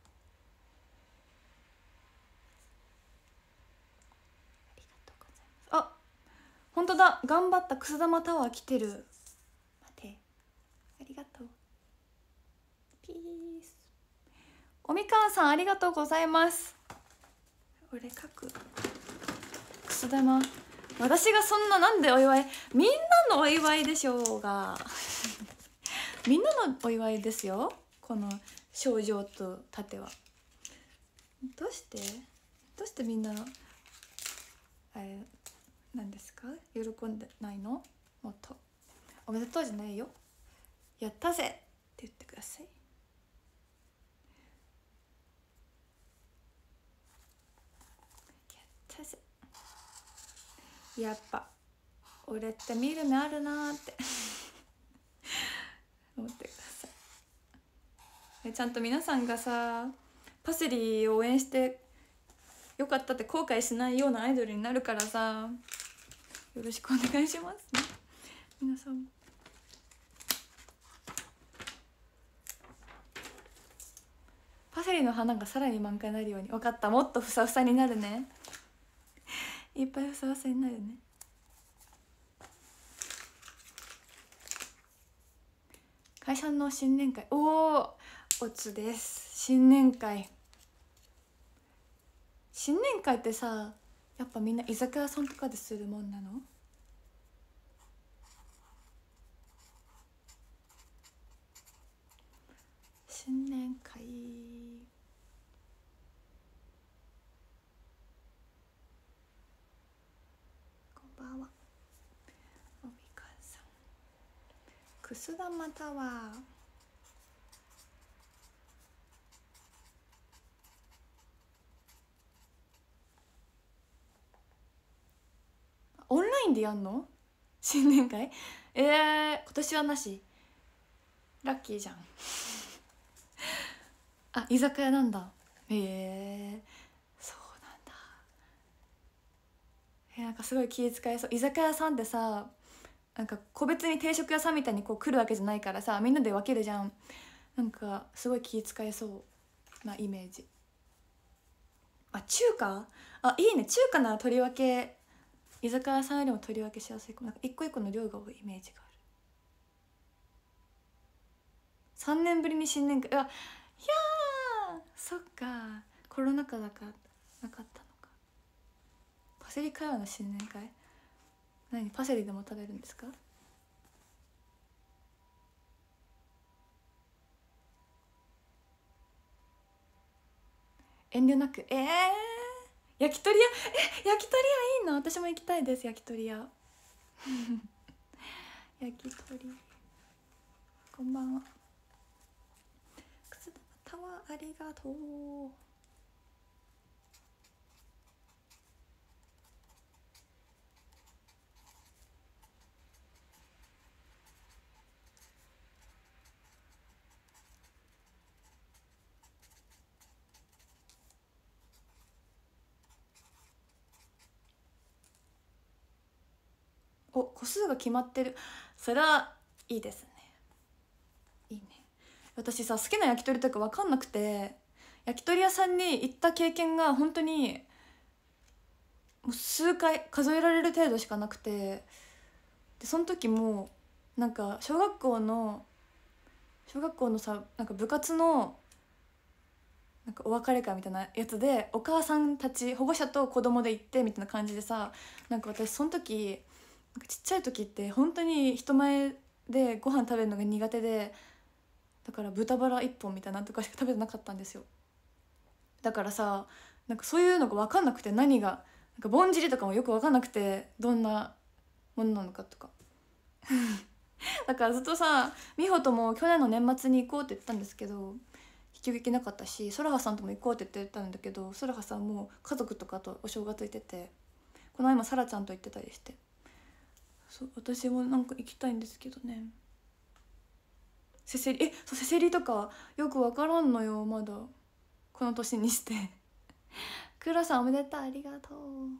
ありがとうございます。あ、本当だ、頑張った。くす玉タワー来てる。待て、ありがとう。ピース。おみかんさんありがとうございます。俺書くくす玉。私がそんな、なんでお祝い、みんなのお祝いでしょうがみんなのお祝いですよ、この賞状と盾は。どうしてどうしてみんなあれなんですか、喜んでないの。もっとおめでとうじゃないよ、やったぜって言ってください。やったぜ。やっぱ俺って見る目あるなーって思ってください。ちゃんと皆さんがさパセリを応援してよかったって後悔しないようなアイドルになるからさ、よろしくお願いしますね皆さん。パセリの花がさらに満開になるように。分かった、もっとふさふさになるねいっぱいふさふさになるね。会社の新年会、おおおつです。新年会新年会ってさ、やっぱみんな居酒屋さんとかでするもんなの。新年会こんばんは。おみかんさん、くす玉タワー。オンラインでやんの。 新年会えー、今年はなし。ラッキーじゃんあ、居酒屋なんだ。へえー、そうなんだ。えー、なんかすごい気遣いそう。居酒屋さんってさ、なんか個別に定食屋さんみたいにこう来るわけじゃないからさ、みんなで分けるじゃん。なんかすごい気遣いそうなイメージ。あ、中華、あ、いいね。中華なら取り分け、居酒屋さんよりも取り分けしやすい。なんか一個一個の量が多いイメージがある。さんねんぶりに新年会、うわ、いやー、そっか、コロナ禍だからなかったのか。パセリ会話の新年会、何、パセリでも食べるんですか？遠慮なく。えー、焼き鳥屋、え、焼き鳥屋いいの？私も行きたいです、焼き鳥屋焼き鳥、こんばんは。くす玉タワーありがとう。お、個数が決まってる。それはいいですね。いいね。私さ、好きな焼き鳥とか分かんなくて、焼き鳥屋さんに行った経験が本当にもう数回数えられる程度しかなくて、でその時もなんか小学校の小学校のさ、なんか部活のなんかお別れ会みたいなやつで、お母さんたち保護者と子供で行ってみたいな感じでさ、なんか私その時なんかちっちゃい時って本当に人前でご飯食べるのが苦手で、だから豚バラ一本みたいなのとかしか食べてなかったんですよ。だからさ、なんかそういうのが分かんなくて、何がなんかぼんじりとかもよく分かんなくて、どんなものなのかとかだからずっとさ、美穂とも去年の年末に行こうって言ったんですけど結局行けなかったし、空葉さんとも行こうって言ってたんだけど、空葉さんも家族とかとお正月行ってて、この前もさらちゃんと行ってたりして、そう、私もなんか行きたいんですけどね。せせり、え、そう、せせりとかよく分からんのよ、まだこの年にしてクロさんおめでとう、ありがとう。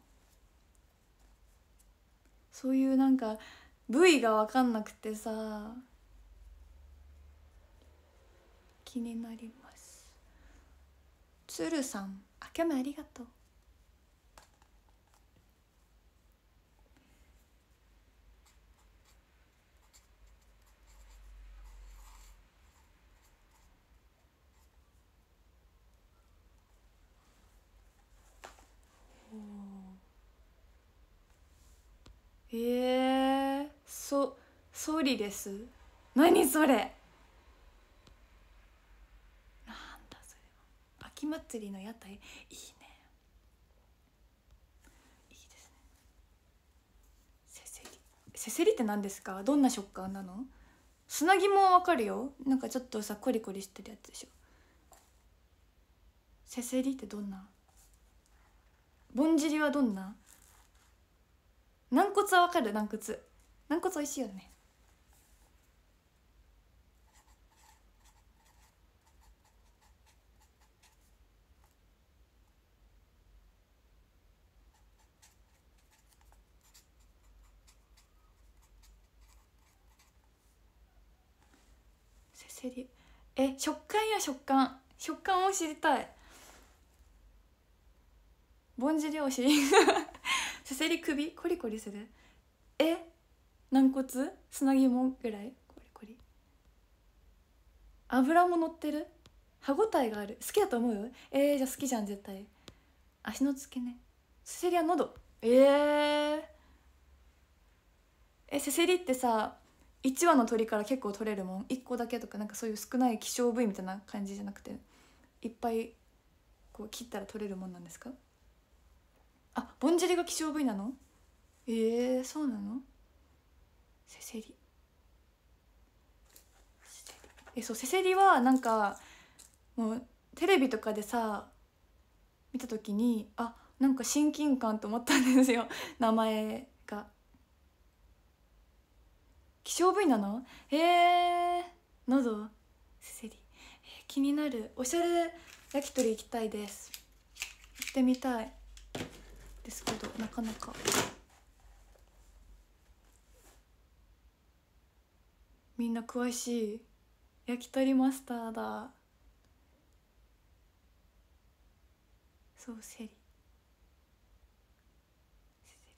そういうなんか部位が分かんなくてさ、気になります。つるさん、あけめありがとう。えー、そソリです。何それ、なんだそれは。秋祭りの屋台、いいね、いいですね。せせり、せせりって何ですか？どんな食感なの？砂肝はわかるよ、なんかちょっとさコリコリしてるやつでしょ。せせりってどんな？ぼんじりはどんな？軟骨はわかる、軟骨、軟骨美味しいよね。せせり、え、食感や食感、食感を知りたい。ぼんじりを知りせせり首コリコリする。え、軟骨砂肝ぐらいコリコリ、油も乗ってる、歯ごたえがある、好きだと思うよ。えー、じゃあ好きじゃん絶対。足の付け根、せせりは喉、えー、え、せせりってさいちわの鳥から結構取れるもん？いっこだけとか、なんかそういう少ない希少部位みたいな感じじゃなくて、いっぱいこう切ったら取れるもんなんですか？あ、ぼんじりが希少部位なの？えー、そうなの？せせり、え、そう、せせりはなんかもうテレビとかでさ見た時に、あ、なんか親近感と思ったんですよ名前が。 希少部位なの？へえ。喉せせり、えー、気になる。おしゃれ焼き鳥行きたいです。行ってみたいですけどなかなか。みんな詳しい。焼き鳥マスターだ。そうセリせせり。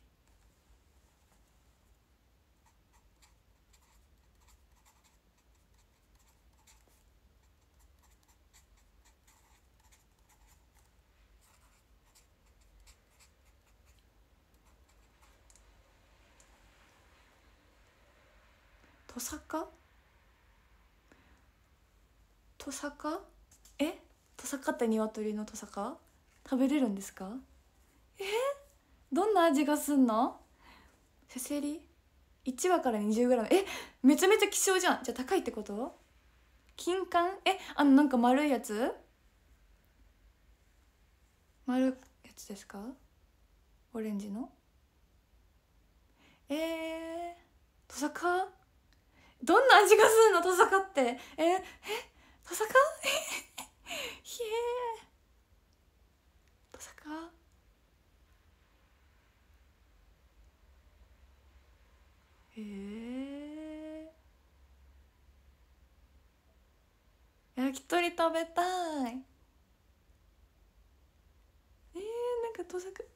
トサカトサカえトサカって鶏のトサカ食べれるんですか？えどんな味がすんの？せせりいちわから にじゅうグラム。 えめちゃめちゃ希少じゃん。じゃあ高いってこと？金柑えあのなんか丸いやつ丸いやつですか？オレンジのえー、トサカどんな味がすんの？トサカってええトサカひえトサカへえ焼き鳥食べたい。えー、なんかトサカ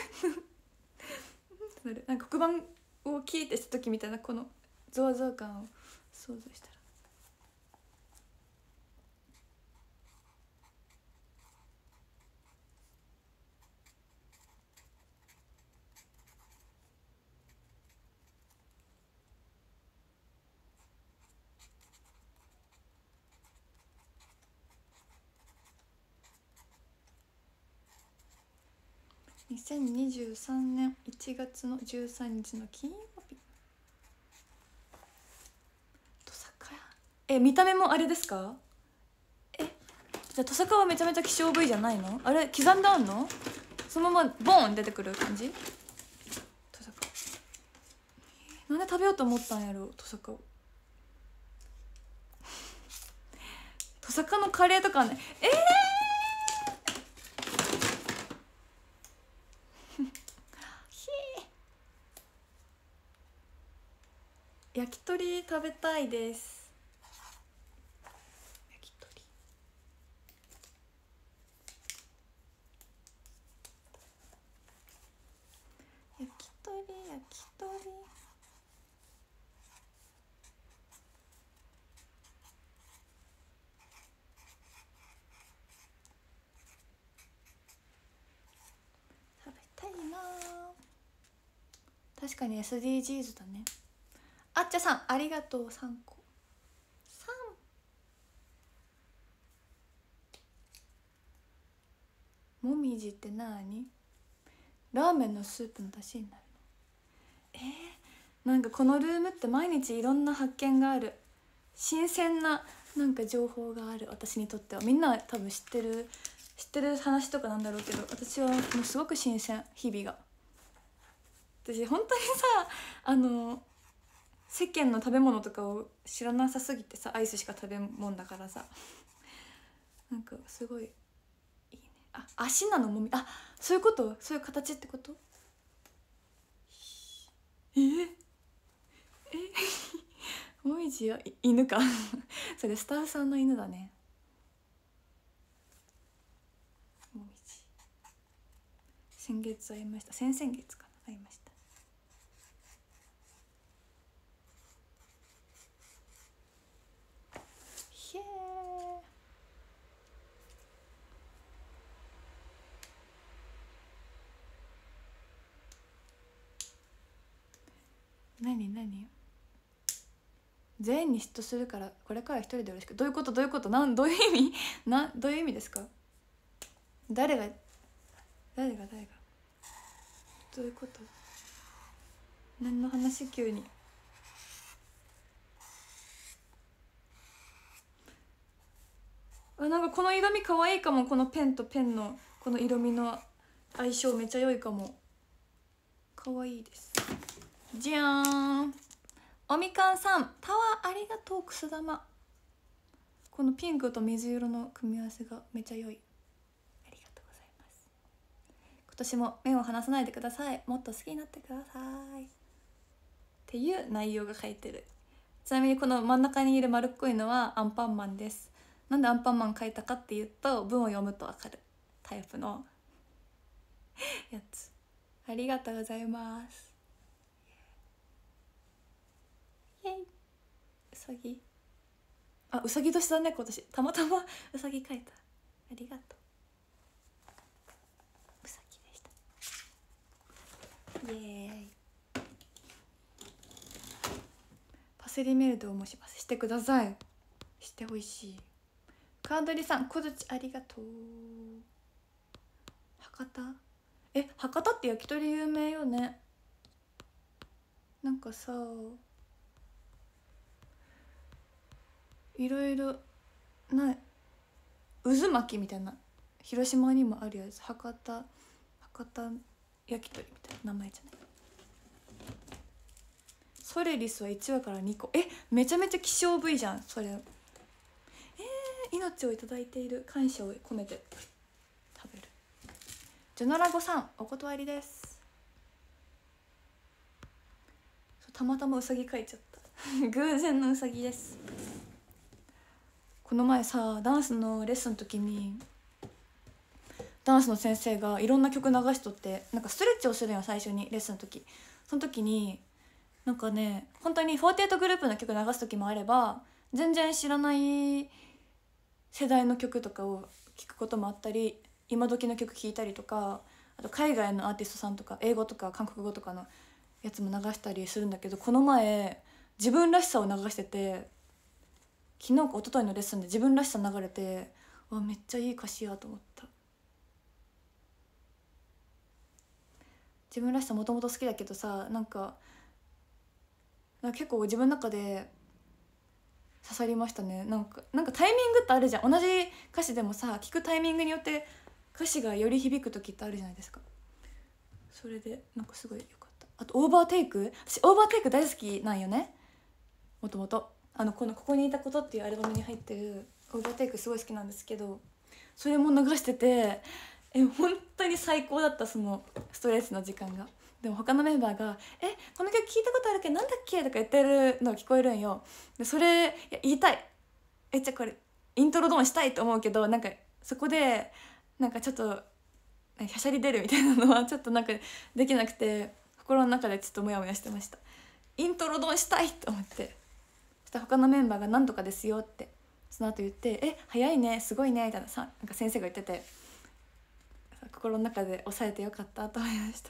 なんか黒板をキーってした時みたいなこのゾワゾワ感を想像したらにせんにじゅうさんねんいちがつのじゅうさんにちの金曜日。トサカえ見た目もあれですか？えじゃあトサカはめちゃめちゃ希少部位じゃないの？あれ刻んであんの？そのままボーン出てくる感じ？トサカなんで食べようと思ったんやろトサカを。トサカのカレーとかねえー焼き鳥食べたいです。焼き鳥焼き鳥焼き鳥食べたいな。確かに エスディージーズ だね。あっちゃさんありがとう。さんこさんもみじってなーに？ラーメンのスープの出汁になるの？えー、なんかこのルームって毎日いろんな発見がある。新鮮ななんか情報がある。私にとってはみんな多分知ってる知ってる話とかなんだろうけど、私はもうすごく新鮮。日々が私本当にさあの世間の食べ物とかを知らなさすぎてさ、アイスしか食べ物だからさなんかすごいいいね。あ足なのもみあそういうこと？そういう形ってこと？えー、えもみじは犬かそれスターさんの犬だね。もみじ先月会いました。先々月かな会いました。へえ何何全員に嫉妬するからこれから一人でよろしく。どういうことどういうことなんどういう意味などういう意味ですか？誰が誰が誰がどういうこと？何の話急に。あなんかこの色味可愛いかも。このペンとペンのこの色味の相性めっちゃ良いかも。可愛いです。じゃーんおみかんさんタワーありがとう。くす玉、このピンクと水色の組み合わせがめちゃ良い。ありがとうございます。今年も目を離さないでください。もっと好きになってくださいっていう内容が書いてる。ちなみにこの真ん中にいる丸っこいのはアンパンマンです。なんでアンパンマン書いたかっていうと、文を読むとわかるタイプのやつ。ありがとうございます。イエイ。うさぎ、あ、うさぎ年だね今年。たまたまうさぎ書いた。ありがとう。うさぎでした。イエーイ。パセリメルドをもしますしてください。してほしい。カードリさん、小槌ありがとう。博多、え、博多って焼き鳥有名よね。なんかさ、いろいろな渦巻きみたいな、広島にもあるやつ、博多博多焼き鳥みたいな名前じゃない。ソレリスはいちわからにこ。え、めちゃめちゃ希少部位じゃんそれ。えー、命をいただいている感謝を込めて食べる。ジョナラゴさん、お断りです。たまたまうさぎ描いちゃった偶然のうさぎです。この前さ、ダンスのレッスンの時にダンスの先生がいろんな曲流しとって、なんかストレッチをするよ最初にレッスンの時。その時になんかね、本当にフォーティーエイトグループの曲流す時もあれば、全然知らない世代の曲とかを聴くこともあったり、今時の曲聴いたりとか、あと海外のアーティストさんとか英語とか韓国語とかのやつも流したりするんだけど、この前自分らしさを流してて、昨日か一昨日のレッスンで自分らしさ流れて、わ、めっちゃいい歌詞やと思った。自分らしさもともと好きだけどさ、なんかなんか結構自分の中で刺さりましたね。なんかなんかタイミングってあるじゃん。同じ歌詞でもさ、聞くタイミングによって歌詞がより響く時ってあるじゃないですか。それでなんかすごい良かった。あとオーバーテイク、私オーバーテイク大好きなんよね、もともと。あのこの「ここにいたこと」っていうアルバムに入ってるオーバーテイクすごい好きなんですけど、それも流してて、え本当に最高だった、そのストレスの時間が。でも他のメンバーが「えこの曲聞いたことあるけどなんだっけ?」とか言ってるのが聞こえるんよ。でそれいや言いたい、えじゃあこれイントロドンしたいと思うけど、なんかそこでなんかちょっとはしゃり出るみたいなのはちょっとなんかできなくて、心の中でちょっとモヤモヤしてました。イントロドンしたいと思って。そしたら他のメンバーが「なんとかですよ」ってその後言って「え早いねすごいね」みたいなさ、なんか先生が言ってて、心の中で抑えてよかったと思いました。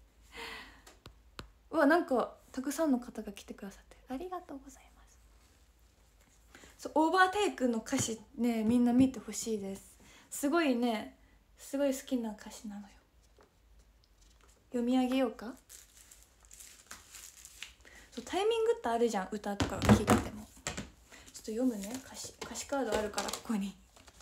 うわ、なんかたくさんの方が来てくださってありがとうございます。そう、オーバーテイクの歌詞ね、みんな見てほしいです。すごいね、すごい好きな歌詞なのよ。読み上げようか。そうタイミングってあるじゃん、歌とか聴いてても。ちょっと読むね、歌詞歌詞カードあるからここに。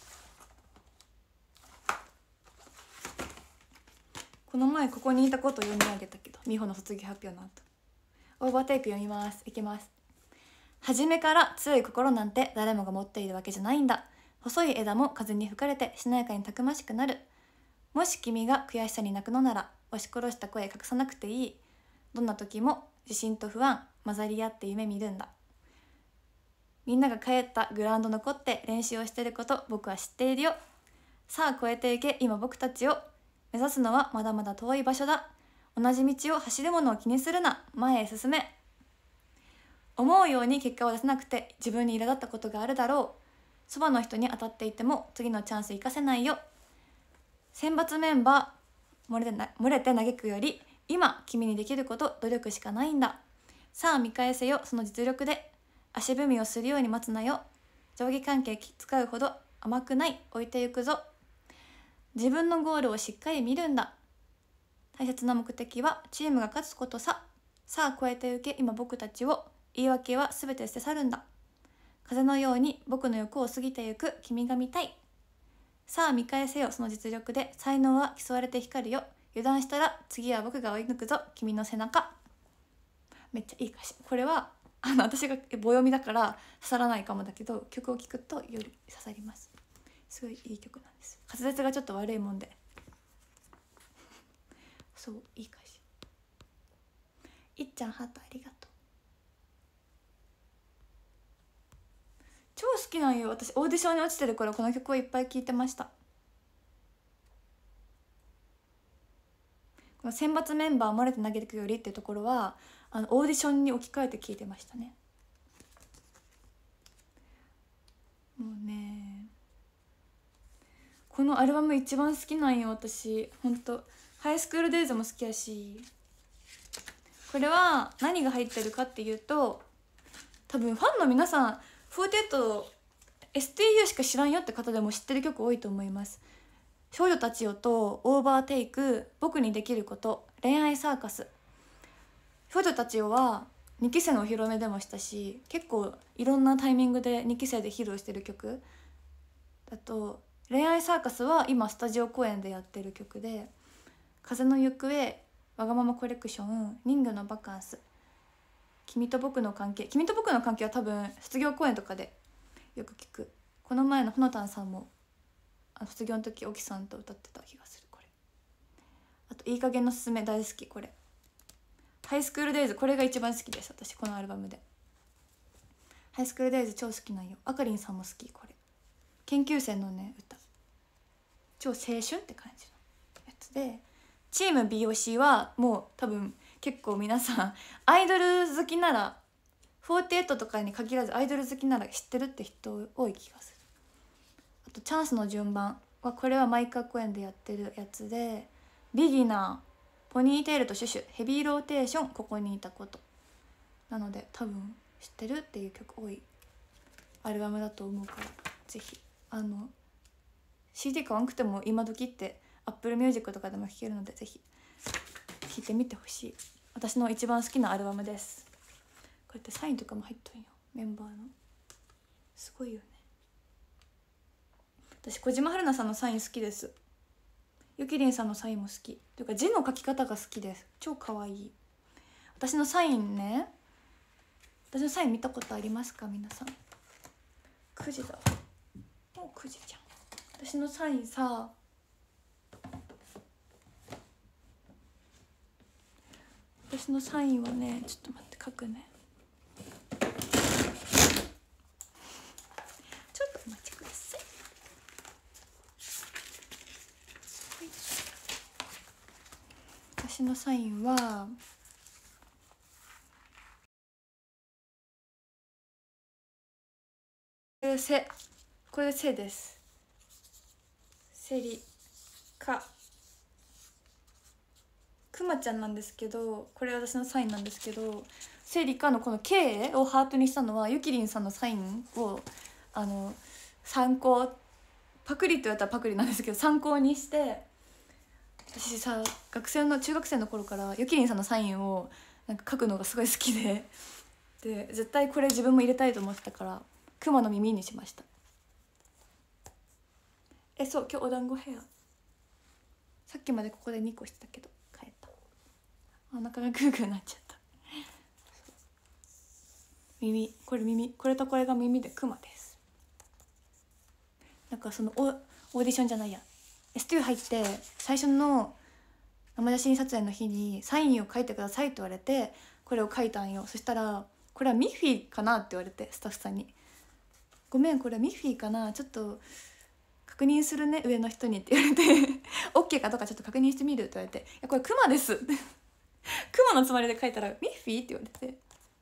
この前ここにいたことを読み上げたけど、美穂の卒業発表の後。オーバーテイク読みます。いきます。初めから強い心なんて誰もが持っているわけじゃないんだ。細い枝も風に吹かれてしなやかにたくましくなる。もし君が悔しさに泣くのなら、押し殺した声隠さなくていい。どんな時も自信と不安混ざり合って夢見るんだ。みんなが帰ったグラウンド残って練習をしてること僕は知っているよ。さあ越えていけ今僕たちを。目指すのはまだまだ遠い場所だ。同じ道を走るものを気にするな。前へ進め。思うように結果を出せなくて自分に苛立ったことがあるだろう。そばの人に当たっていても次のチャンス生かせないよ。選抜メンバー漏れてな漏れて嘆くより今君にできること努力しかないんだ。さあ見返せよその実力で。足踏みをするように待つなよ。上下関係気遣うほど甘くない。置いてゆくぞ。自分のゴールをしっかり見るんだ。大切な目的はチームが勝つことさ。さあ超えてゆけ今僕たちを。言い訳はすべて捨て去るんだ。風のように僕の欲を過ぎてゆく君が見たい。さあ見返せよその実力で。才能は競われて光るよ。油断したら次は僕が追い抜くぞ君の背中。めっちゃいい歌詞。これはあの私が棒読みだから刺さらないかもだけど、曲を聴くとより刺さります。すごいいい曲なんです。滑舌がちょっと悪いもんでそういい歌詞。いっちゃんハートありがとう。超好きなんよ私。オーディションに落ちてる頃この曲をいっぱい聴いてました。この選抜メンバー漏れて投げてくよりっていうところはあのオーディションに置き換えて聴いてましたね。もうねこのアルバム一番好きなんよ私。ほんとハイスクールデイズも好きやし、これは何が入ってるかっていうと、多分ファンの皆さんフォーティーエイト エスティーユー しか知らんよって方でも知ってる曲多いと思います。少女たちよとオーバーテイク、僕にできること、恋愛サーカス。少女たちよはにき生のお披露目でもしたし、結構いろんなタイミングでにき生で披露してる曲だと、恋愛サーカスは今スタジオ公演でやってる曲で、風の行方、わがままコレクション、人魚のバカンス、君と僕の関係。君と僕の関係は多分卒業公演とかでよく聞く。この前のほのたんさんもあ卒業の時沖さんと歌ってた気がする。これあといい加減のすすめ大好き。これハイスクールデイズ、これが一番好きです私このアルバムで。ハイスクールデイズ超好きなんよ。あかりんさんも好き。これ研究生のね歌、超青春って感じのやつで、チーム ビーオーシー はもう多分結構皆さんアイドル好きならフォーティーエイトとかに限らずアイドル好きなら知ってるって人多い気がする。あとチャンスの順番はこれはマイカ公演でやってるやつで、ビギナー、ポニーテールとシュシュ、ヘビーローテーション、ここにいたことなので多分知ってるっていう曲多いアルバムだと思うから、ぜひあの シーディー 買わなくても今時って Apple Music とかでも聴けるのでぜひ聴いてみてほしい。私の一番好きなアルバムです。こうやってサインとかも入っとんよメンバーの。すごいよね。私小島春菜さんのサイン好きです。ゆきりんさんのサインも好きというか字の書き方が好きです。超かわいい。私のサインね、私のサイン見たことありますか皆さん。くじだわ、もうくじじゃん。私のサインさ、私のサインはね、ちょっと待って書くね。ちょっとお待ちください。私のサインはこれせこれせです。セリカくまちゃんなんですけど、これ私のサインなんですけど、セリカのこの K をハートにしたのはゆきりんさんのサインをあの参考、パクリと言われたらパクリなんですけど参考にして、私さ学生の中学生の頃からゆきりんさんのサインをなんか書くのがすごい好きでで絶対これ自分も入れたいと思ってたから熊の耳にしました。えそう今日お団子ヘア、さっきまでここでにこしてたけど変えた。お腹がグーグーなっちゃった。耳、これ耳、これとこれが耳でクマです。なんかそのオ、オーディションじゃないや エスティーユー 入って最初の生写真撮影の日にサインを書いてくださいって言われてこれを書いたんよ。そしたらこれはミッフィーかなって言われて、スタッフさんにごめんこれミッフィーかなちょっと確認するね上の人にって言われてOK かどうかちょっと確認してみるって言われて、いやこれクマですクマのつもりで書いたらミッフィーって言われて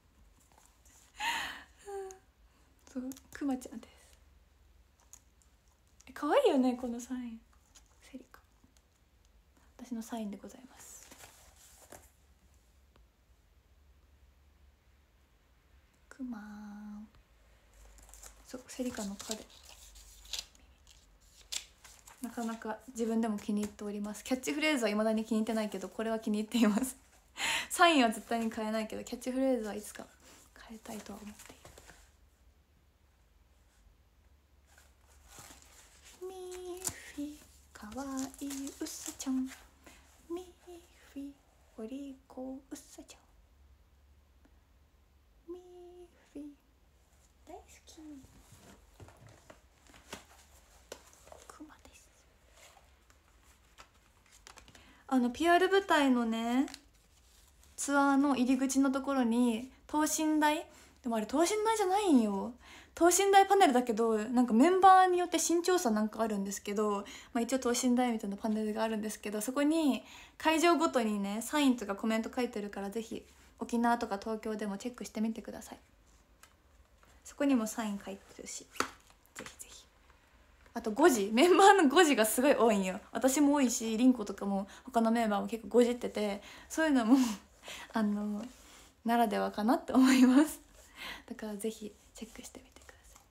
そうクマちゃんです。可愛いよねこのサイン。セリカ私のサインでございます。クマそうセリカの彼なかなか自分でも気に入っております。キャッチフレーズは未だに気に入ってないけどこれは気に入っていますサインは絶対に変えないけどキャッチフレーズはいつか変えたいとは思っている。ミッフィかわいいうさちゃん、ミッフィお利口うさちゃん、ミッあの ピーアール 舞台のねツアーの入り口のところに等身大、でもあれ等身大じゃないんよ、等身大パネルだけど、なんかメンバーによって身長差なんかあるんですけど、まあ、一応等身大みたいなパネルがあるんですけど、そこに会場ごとにねサインとかコメント書いてるから、ぜひ沖縄とか東京でもチェックしてみてください。そこにもサイン書いてるし、ぜひぜひ。あとごじ、メンバーのごじがすごい多いんよ。私も多いし、りんことかも他のメンバーも結構ごじってて、そういうのもあのならではかなって思います。だからぜひチェックしてみてください。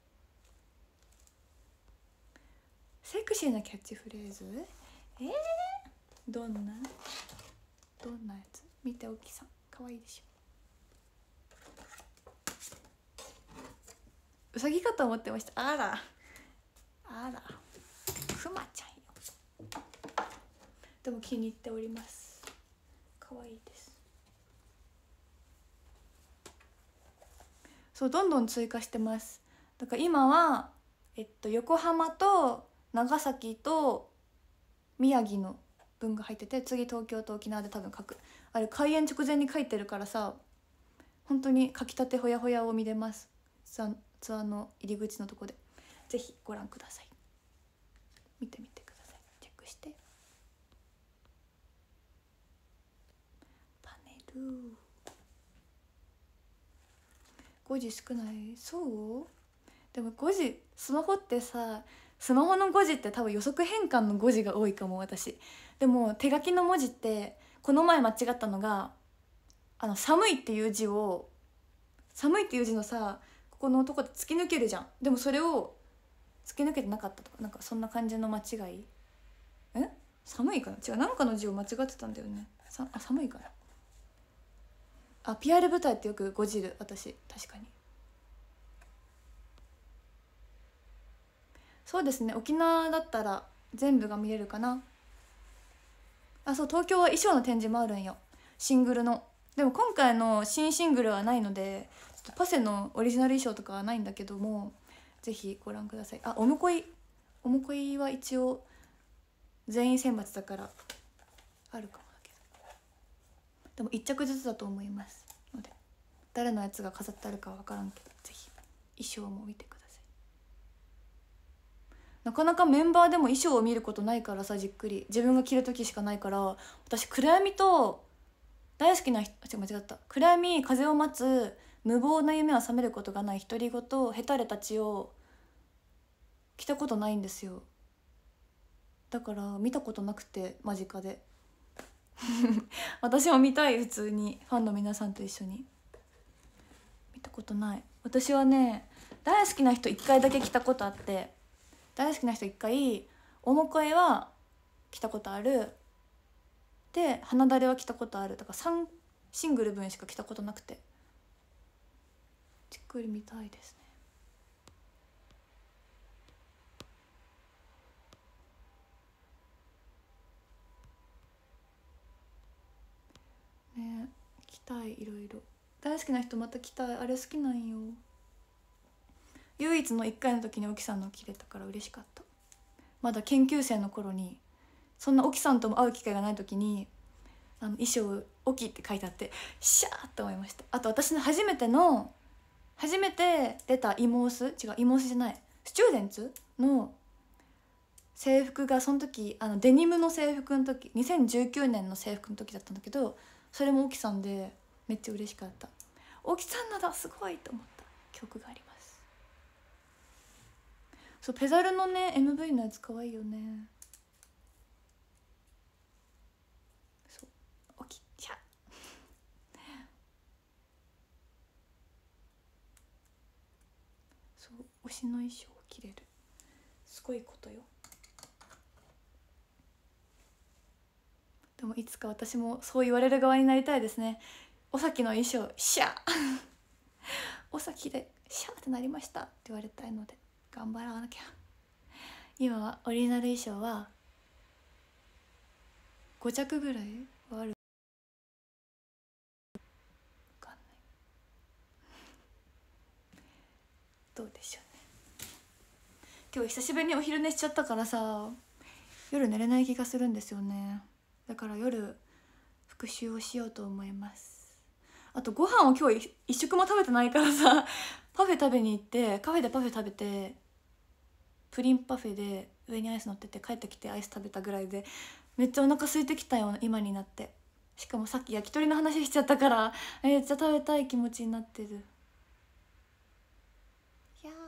セクシーなキャッチフレーズ、えー、どんなどんなやつ？見て、おきさんかわいいでしょ。うさぎかと思ってました。あらあら、くまちゃんよ。でも気に入っております。かわいいです。そう、どんどん追加してます。だから今はえっと横浜と長崎と宮城の分が入ってて、次東京と沖縄で多分書く。あれ開演直前に書いてるからさ、本当に書きたてほやほやを見れます。ツアー、ツアーの入り口のとこでぜひご覧ください。見てみてください。チェックして。パネルごじ少ない？そうでもごじ、スマホってさ、スマホのごじって多分予測変換のごじが多いかも私。でも手書きの文字って、この前間違ったのが、あの寒いっていう字を、寒いっていう字のさ、ここのとこで突き抜けるじゃん。でもそれを突き抜けてなかったとか、なんかそんな感じの間違い。え寒いかな、違う、なんかの字を間違ってたんだよね。さあ寒いかなあ、ピーアール 舞台ってよくごじる私。確かにそうですね。沖縄だったら全部が見れるかな。あ、そう、東京は衣装の展示もあるんよ、シングルの。でも今回の新シングルはないので、ちょっとパセのオリジナル衣装とかはないんだけども、ぜひご覧ください。あ、おむこいおむこいは一応全員選抜だからあるかもだけど、でもいっ着ずつだと思いますので、誰のやつが飾ってあるかは分からんけど、ぜひ衣装も見てください。なかなかメンバーでも衣装を見ることないからさ、じっくり自分が着る時しかないから、私暗闇と大好きな人、間違った、暗闇、風を待つ、無謀な夢は覚めることがない、独り言、へたれたちを着たことないんですよ。だから見たことなくて、間近で私も見たい、普通にファンの皆さんと一緒に。見たことない。私はね、大好きな人いっかいだけ着たことあって、大好きな人いっかい、おもこえは着たことある、で花だれは着たことある。だからさんシングル分しか着たことなくて、じっくり見たいですね。ね、着たい。いろいろ大好きな人また着たい。あれ好きなんよ。唯一のいっかいの時に沖さんの着れたから嬉しかった。まだ研究生の頃に、そんな沖さんとも会う機会がない時に、あの衣装「沖」って書いてあって、シャーって思いました。あと私の初めての初めて出たイモース、違うイモースじゃない、スチューデンツの制服が、その時あのデニムの制服の時、にせんじゅうきゅうねんの制服の時だったんだけど、それも沖さんでめっちゃ嬉しかった。沖さんのだ、すごいと思った記憶があります。そう、ペザルのね エムブイ のやつ可愛いよね。そう、沖シャそう、推しの衣装を着れる、すごいことよ。でもいつか私もそう言われる側になりたいですね。おさきの衣装シャーおさきでシャーってなりましたって言われたいので頑張らなきゃ。今はオリジナル衣装はご着ぐらいはあるかんない。どうでしょうね。今日久しぶりにお昼寝しちゃったからさ、夜寝れない気がするんですよね。 だから夜復習をしようと思います。あとご飯を今日一食も食べてないからさパフェ食べに行って、カフェでパフェ食べて、プリンパフェで上にアイス乗ってて、帰ってきてアイス食べたぐらいでめっちゃお腹空いてきたよ今になって。しかもさっき焼き鳥の話しちゃったからめっちゃ食べたい気持ちになってる。いや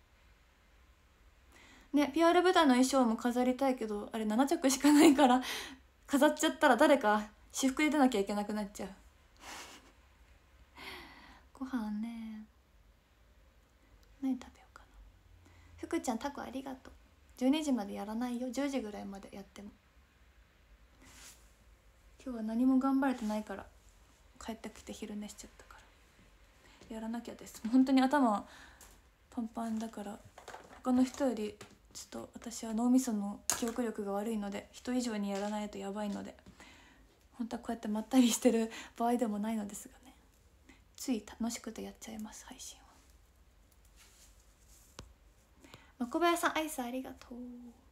ーね、ピアール 舞台の衣装も飾りたいけど、あれなな着しかないから飾っちゃったら誰か私服で出なきゃいけなくなっちゃうご飯ね、何食べようかな。福ちゃんタコありがとう。じゅうにじまでやらないよ、じゅうじぐらいまでやっても。今日は何も頑張れてないから、帰ってきて昼寝しちゃったからやらなきゃです。本当に頭パンパンだから、他の人よりちょっと私は脳みその記憶力が悪いので、人以上にやらないとやばいので、本当はこうやってまったりしてる場合でもないのですがね、つい楽しくてやっちゃいます、配信を。まこばやさんアイスありがとう。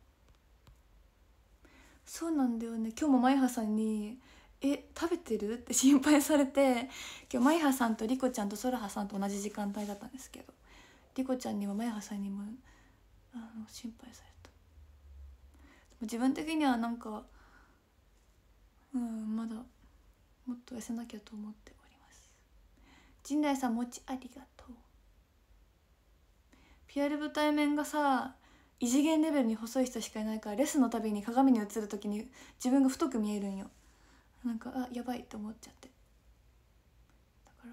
そうなんだよね、今日もまいはさんに「え食べてる?」って心配されて、今日まいはさんとりこちゃんとそらはさんと同じ時間帯だったんですけど、りこちゃんにもまいはさんにもあの心配された。自分的にはなんかうんまだもっと痩せなきゃと思っております。陣内さん餅ありがとう。ピアル部対面がさ異次元レベルに細い人しかいないから、レッスンのたびに鏡に映る時に自分が太く見えるんよ。なんかあやばいって思っちゃって、だから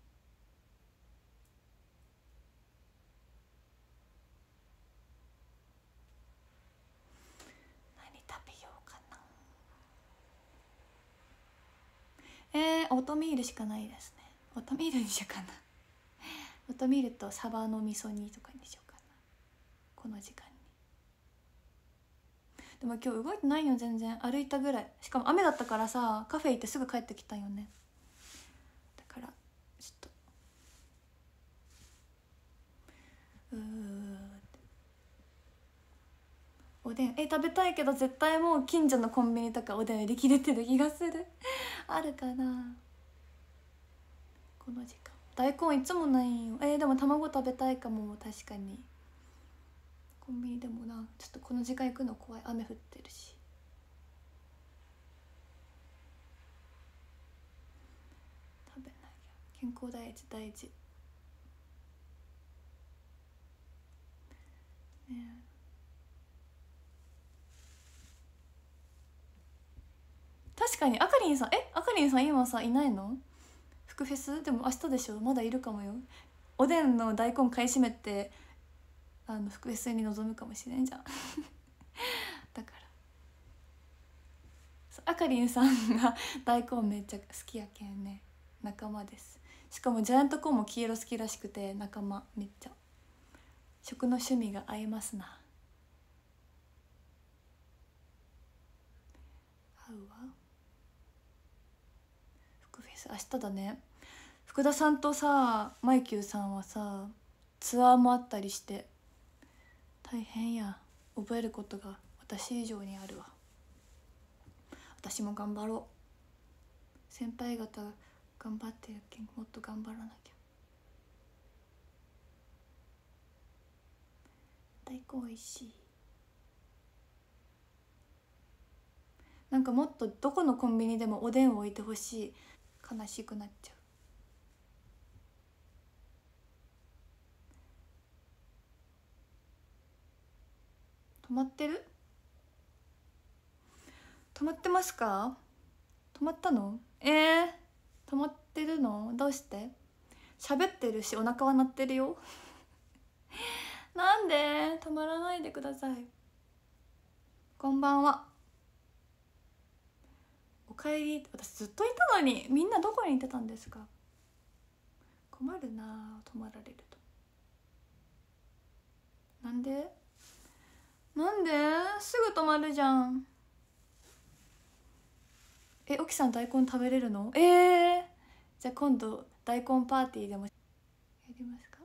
何食べようかな。えー、オートミールしかないですね。オートミールにしようかなオートミールとサバの味噌煮とかにしようかな、この時間に。でも今日動いてないよ全然、歩いたぐらい。しかも雨だったからさ、カフェ行ってすぐ帰ってきたんよね。だからちょっとうーおでんえ食べたいけど、絶対もう近所のコンビニとかおでん売り切れてる気がするあるかなこの時間。大根いつもないよ。えー、でも卵食べたいかも。確かにコンビニでもな、ちょっとこの時間行くの怖い、雨降ってるし。食べないよ、健康第一大事ね。確かにあかりんさん、えあかりんさん今さいないの？福フェスでも明日でしょ、まだいるかもよ。おでんの大根買い占めてあの福フェスに臨むかもしれんじゃんだからあかりんさんが大根めっちゃ好きやけんね、仲間です。しかもジャイアントコーンも黄色好きらしくて、仲間めっちゃ食の趣味が合いますな。合うわ。福フェス明日だね。福田さんとさマイキューさんはさツアーもあったりして大変や。覚えることが私以上にあるわ。私も頑張ろう。先輩方頑張ってるけんもっと頑張らなきゃ。大根おいしい。なんかもっとどこのコンビニでもおでんを置いてほしい。悲しくなっちゃう。止まってる？止まってますか？止まったの？えー、止まってるの？どうして？喋ってるしお腹は鳴ってるよなんで？止まらないでください。こんばんは。おかえり。私ずっといたのに、みんなどこに行ってたんですか？困るな止まられると。なんで？なんですぐ止まるじゃん。え、沖さん大根食べれるの？えー、じゃあ今度大根パーティーでもやりますか？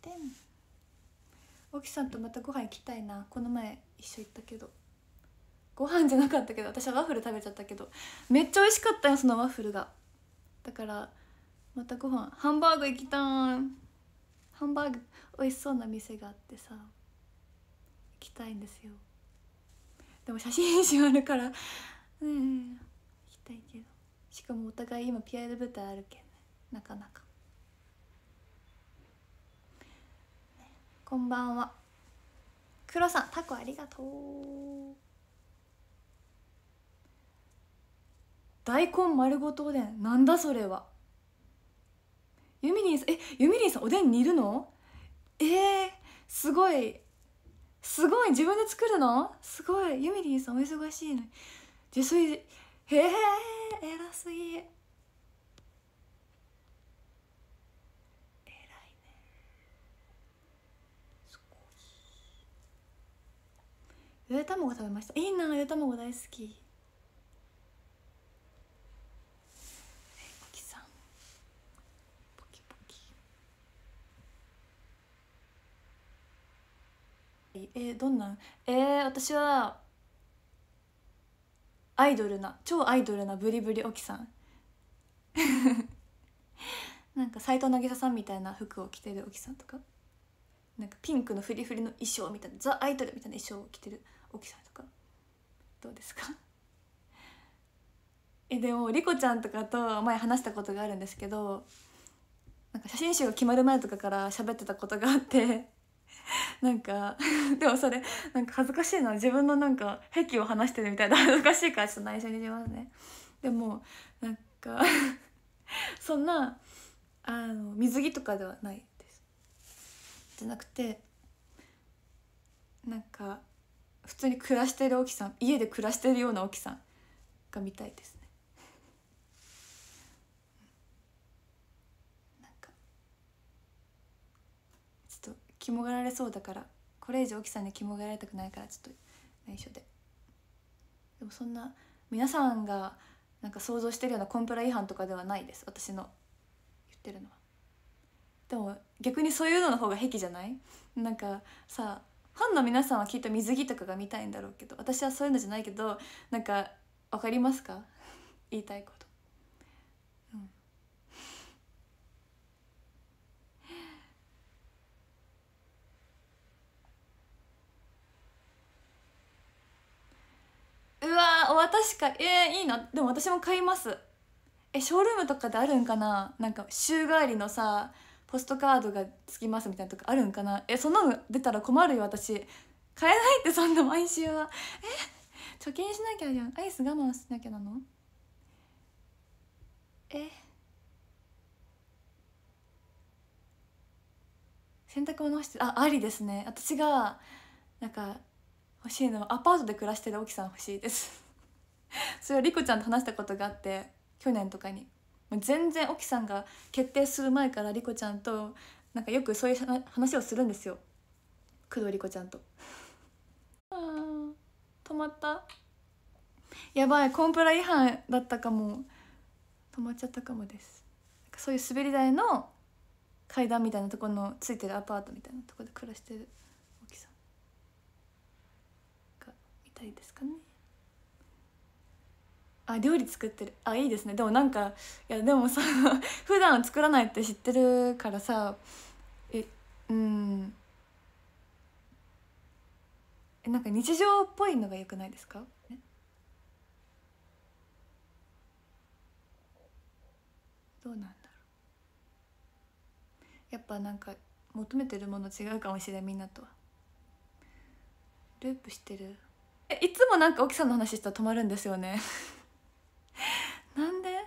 てん。沖さんとまたご飯行きたいな。この前一緒行ったけど、ご飯じゃなかったけど私はワッフル食べちゃったけどめっちゃ美味しかったよ、そのワッフルが。だからまたご飯、ハンバーグ行きたい。ハンバーグ美味しそうな店があってさ、行きたいんですよ。でも写真集あるからうん行きたいけど、しかもお互い今ピアノ舞台あるけんね、なかなか、ね、こんばんは。黒さんタコありがとう。大根丸ごとおでん、なんだそれは。ゆみりんさん、えゆみりんさんおでん煮るの？えー、すごいすごい、自分で作るのすごい。ゆみりんさんお忙しいのに自炊。へえ偉すぎ、偉いね。すごい。ゆで卵食べました。いいな、ゆで卵大好き。ポキさんポキポキ。えー、どんなん？えー、私はアイドルな、超アイドルなブリブリオキさんなんか斎藤渚さんみたいな服を着てるオキさんとか、なんかピンクのフリフリの衣装みたいな、ザ・アイドルみたいな衣装を着てるオキさんとかどうですか？えでもリコちゃんとかと前話したことがあるんですけど、なんか写真集が決まる前とかから喋ってたことがあってなんかでもそれなんか恥ずかしいな、自分のなんか癖を話してるみたいな恥ずかしいからちょっと内緒にしますね。でもなんかそんなあの水着とかではないです。じゃなくてなんか普通に暮らしてる沖さん、家で暮らしてるような沖さんが見たいですね。なんかちょっと肝がられそうだから、これ以上沖さんに肝がられたくないからちょっと内緒で。でもそんな皆さんがなんか想像してるようなコンプラ違反とかではないです、私の言ってるのは。でも逆にそういうのの方が癖じゃない？なんかさ、ファンの皆さんはきっと水着とかが見たいんだろうけど、私はそういうのじゃないけど、なんか分かりますか言いたいこと、うん、うわー私か、えー、いいな。でも私も買います。えショールームとかであるんかな、なんか週替わりのさポストカードがつきますみたいなとかあるんかな。えそんなの出たら困るよ私。買えないって、そんな毎週は。え貯金しなきゃじゃん。アイス我慢しなきゃなの？え洗濯物干して、あありですね。私がなんか欲しいのはアパートで暮らしてる沖さん欲しいですそれはリコちゃんと話したことがあって、去年とかに。もう全然沖さんが決定する前からリコちゃんとなんかよくそういう話をするんですよ、工藤リコちゃんと。あー止まった、やばい、コンプラ違反だったかも。止まっちゃったかもです。なんかそういう滑り台の階段みたいなところのついてるアパートみたいなところで暮らしてる沖さんが見たいですかね。あ料理作ってる、あいいですね。でもなんかいやでもさ普段作らないって知ってるからさ、えうんえなんか日常っぽいのが良くないですか？ね、どうなんだろう。やっぱなんか求めてるもの違うかもしれん、みんなとは。ループしてる。えいつもなんか沖さんの話したら止まるんですよねなんで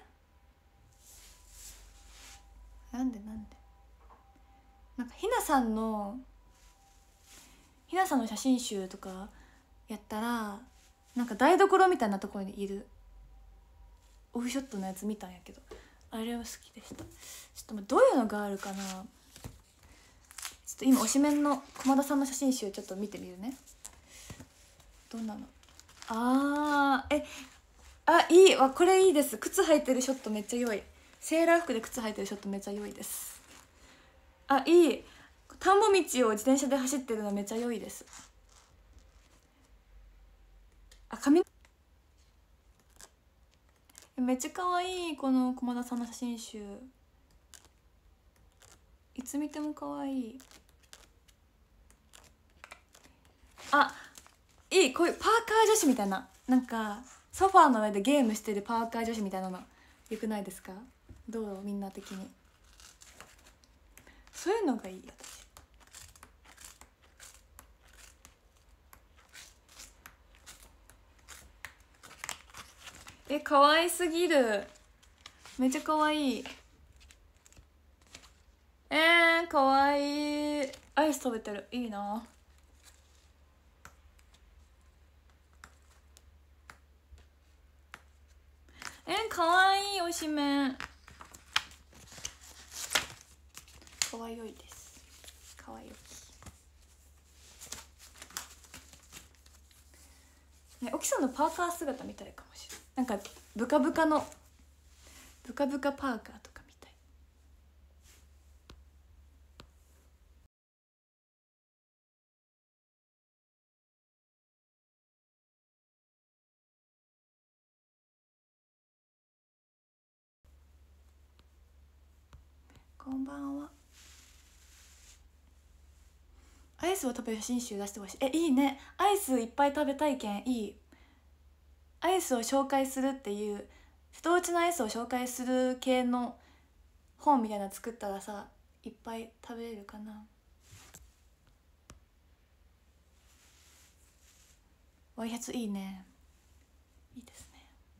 なんでなんでなんかひなさんのひなさんの写真集とかやったらなんか台所みたいなところにいるオフショットのやつ見たんやけど、あれは好きでした。ちょっとどういうのがあるかな。ちょっと今推しメンの駒田さんの写真集ちょっと見てみるね。どんなの。あーえあいいわ、これいいです。靴履いてるショットめっちゃ良い。セーラー服で靴履いてるショットめっちゃ良いです。あいい、 田んぼ道を自転車で走ってるのめっちゃ良いです。あ、髪めっちゃ可愛いこの駒田さんの写真集、いつ見ても可愛い。あ、いい、こういうパーカー女子みたいな、なんかソファーの上でゲームしてるパーカー女子みたいなのよくないですか？どう、みんな的にそういうのがいい。私え、可愛すぎる、めっちゃ可愛い。えー、可愛い。アイス食べてる、いいな。えー、可愛い推しメン、可愛いです。可愛いね。沖さんのパーカー姿見たいかもしれない。なんかブカブカのブカブカパーカーとか見たい。こんばんは。アイスを食べる写真集出してほしい。え、いいね。アイスいっぱい食べたいけんいい。アイスを紹介するっていう、瀬戸内のアイスを紹介する系の本みたいなの作ったらさ、いっぱい食べれるかな。ワイシャツいいね、いいですね。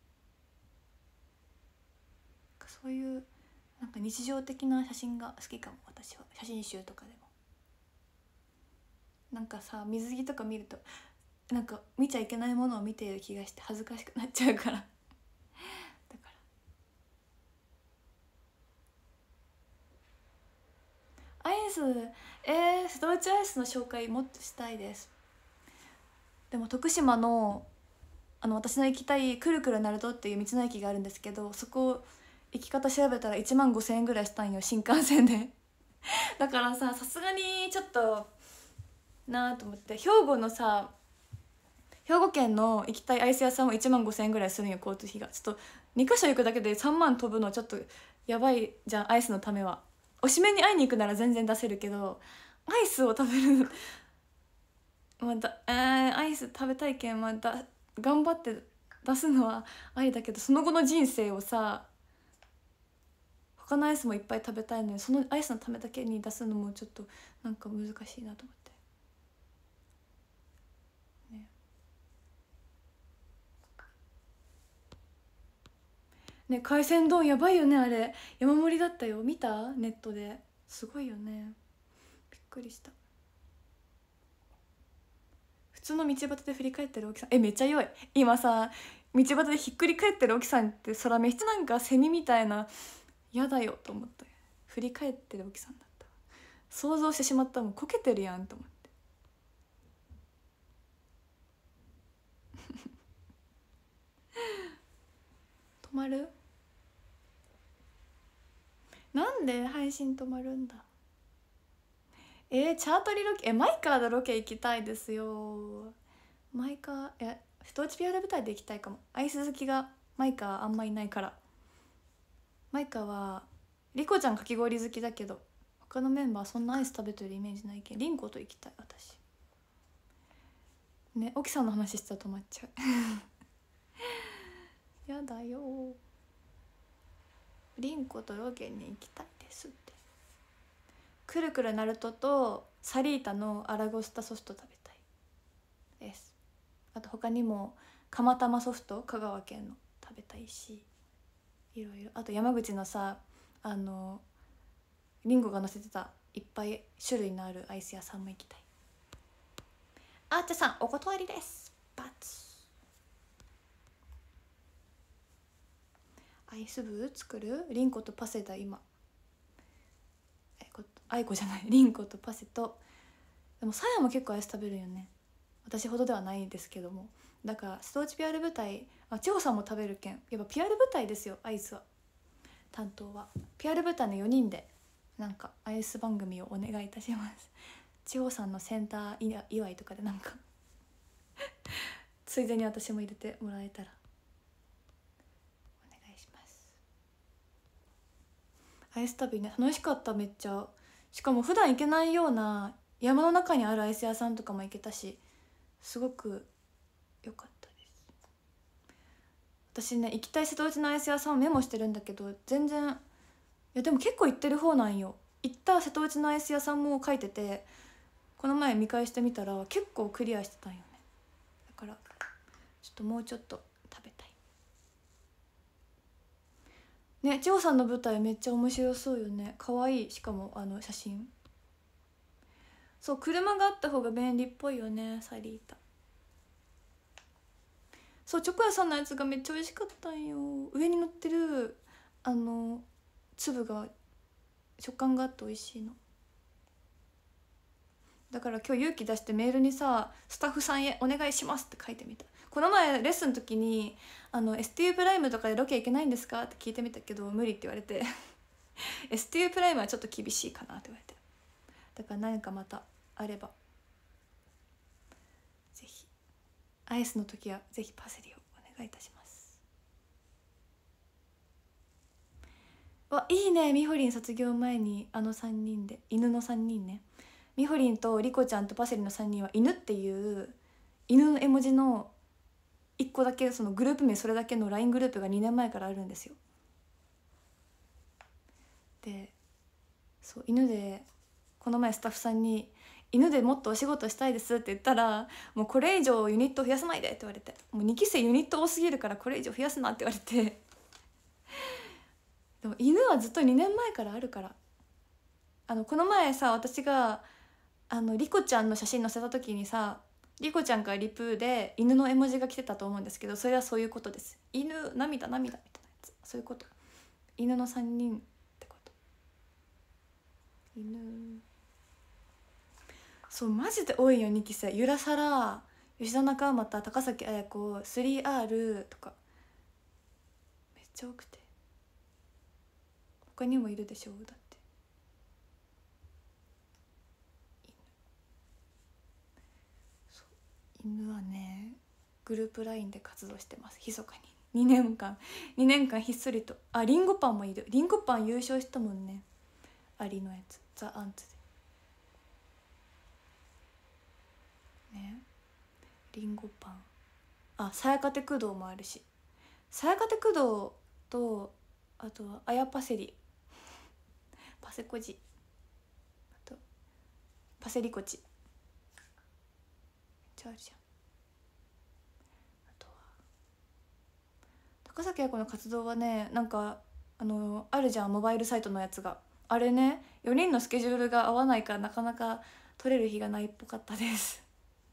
そういうなんか日常的な写真が好きかも、私は。写真集とかでもなんかさ、水着とか見るとなんか見ちゃいけないものを見ている気がして恥ずかしくなっちゃうからだからアイス、えー、瀬戸内アイスの紹介もっとしたいです。でも徳島のあの私の行きたいくるくる鳴門っていう道の駅があるんですけど、そこ行き方調べたらいちまんごせんえんぐらいしたんよ、新幹線でだからさ、さすがにちょっとなあと思って、兵庫のさ、兵庫県の行きたいアイス屋さんもいちまんごせんえんぐらいするんよ、交通費が。ちょっとにかしょ行くだけでさんまん飛ぶのちょっとやばいじゃん、アイスのためは。推しメンに会いに行くなら全然出せるけど、アイスを食べるまた、えー、アイス食べたいけん、また頑張って出すのはありだけど、その後の人生をさ、他のアイスもいっぱい食べたいのに、そのアイスのためだけに出すのもちょっとなんか難しいなと思ってね。ね、海鮮丼やばいよね、あれ山盛りだったよ、見た？ネットですごいよね、びっくりした。普通の道端で振り返ってる沖さん、えめっちゃ良い。今さ、道端でひっくり返ってる沖さんって空めっちゃなんかセミみたいな、嫌だよと思って。振り返ってる沖さんだった、想像してしまった。もんこけてるやんと思って止まる？なんで配信止まるんだ。えー、チャートリロケ、えマイカーでロケ行きたいですよ。マイカー、え瀬戸内ピアノ舞台で行きたいかも。アイス好きがマイカーあんまいないから。マイカーはリコちゃんかき氷好きだけど、他のメンバーそんなアイス食べてるイメージないけん、リンコと行きたい私ね。沖さんの話したら止まっちゃうやだよ。リンコとロケに行きたいですって。くるくるナルトとサリータのアラゴスタソフト食べたいです。あと他にも釜玉ソフト、香川県の食べたいし、いろいろ。あと山口のさ、あのリンゴが乗せてたいっぱい種類のあるアイス屋さんも行きたい。あーちゃさんお断りです。バツ。アイス部作る？リンコとパセだ今。えこアイコじゃない、リンコとパセと。でもサヤも結構アイス食べるよね。私ほどではないですけども。だからストーチピアル舞台、あ千穂さんも食べるけん、やっぱピアル舞台ですよアイスは。担当はピアル舞台のよにんでなんかアイス番組をお願いいたします。千穂さんのセンター祝いとかでなんかついでに私も入れてもらえたらお願いします。アイス旅ね、楽しかった。めっちゃ。しかも普段行けないような山の中にあるアイス屋さんとかも行けたし、すごく良かったです。私ね、行きたい瀬戸内のアイス屋さんをメモしてるんだけど、全然、いやでも結構行ってる方なんよ。行った瀬戸内のアイス屋さんも書いてて、この前見返してみたら結構クリアしてたんよね。だからちょっともうちょっと食べたいね。千穂さんの舞台めっちゃ面白そうよね。可愛い。しかもあの写真、そう、車があった方が便利っぽいよね。サリータ、そう、チョコ屋さんのやつがめっちゃ美味しかったんよ。上に乗ってるあの粒が食感があって美味しいの。だから今日勇気出してメールにさ、スタッフさんへお願いしますって書いてみた。この前レッスンの時にあの エスティーユー プライムとかでロケ行けないんですかって聞いてみたけど無理って言われてエスティーユー プライムはちょっと厳しいかなって言われて、だから何かまたあればぜひ、アイスの時はぜひパセリをお願いいたします。わ、いいね。みほりん卒業前にあのさんにんで、犬のさんにんね。みほりんとりこちゃんとパセリのさんにんは犬っていう犬の絵文字のいっこだけ、そのグループ名それだけの ライン グループがにねんまえからあるんですよ。で、そう犬でこの前スタッフさんに「犬でもっとお仕事したいです」って言ったら「もうこれ以上ユニット増やさないで」って言われて、もうにき生ユニット多すぎるからこれ以上増やすなって言われてでも犬はずっとにねんまえからあるから。あのこの前さ、私があのリコちゃんの写真載せた時にさ、リコちゃんからリプで犬の絵文字が来てたと思うんですけど、それはそういうことです。犬涙涙みたいなやつ、そういうこと。犬のさんにんってこと。犬、そうマジで多いよにき生。ゆらさら、吉田中俣、高崎綾子、 スリーアール とかめっちゃ多くて、他にもいるでしょう。だって犬はね、グループ ライン で活動してます、密かに。にねんかんにねんかんひっそりと。あ、リンゴパンもいる。リンゴパン優勝したもんね、アリのやつ、ザ・アンツでね。リンゴパン、あ、さやかて工藤もあるし、さやかて工藤と、あとはあやパセリ、パセコジ、あとパセリコチ、めっちゃあるじゃん。あとは高崎彩子の活動はね、なんかあのあるじゃん、モバイルサイトのやつが。あれね、よにんのスケジュールが合わないからなかなか取れる日がないっぽかったです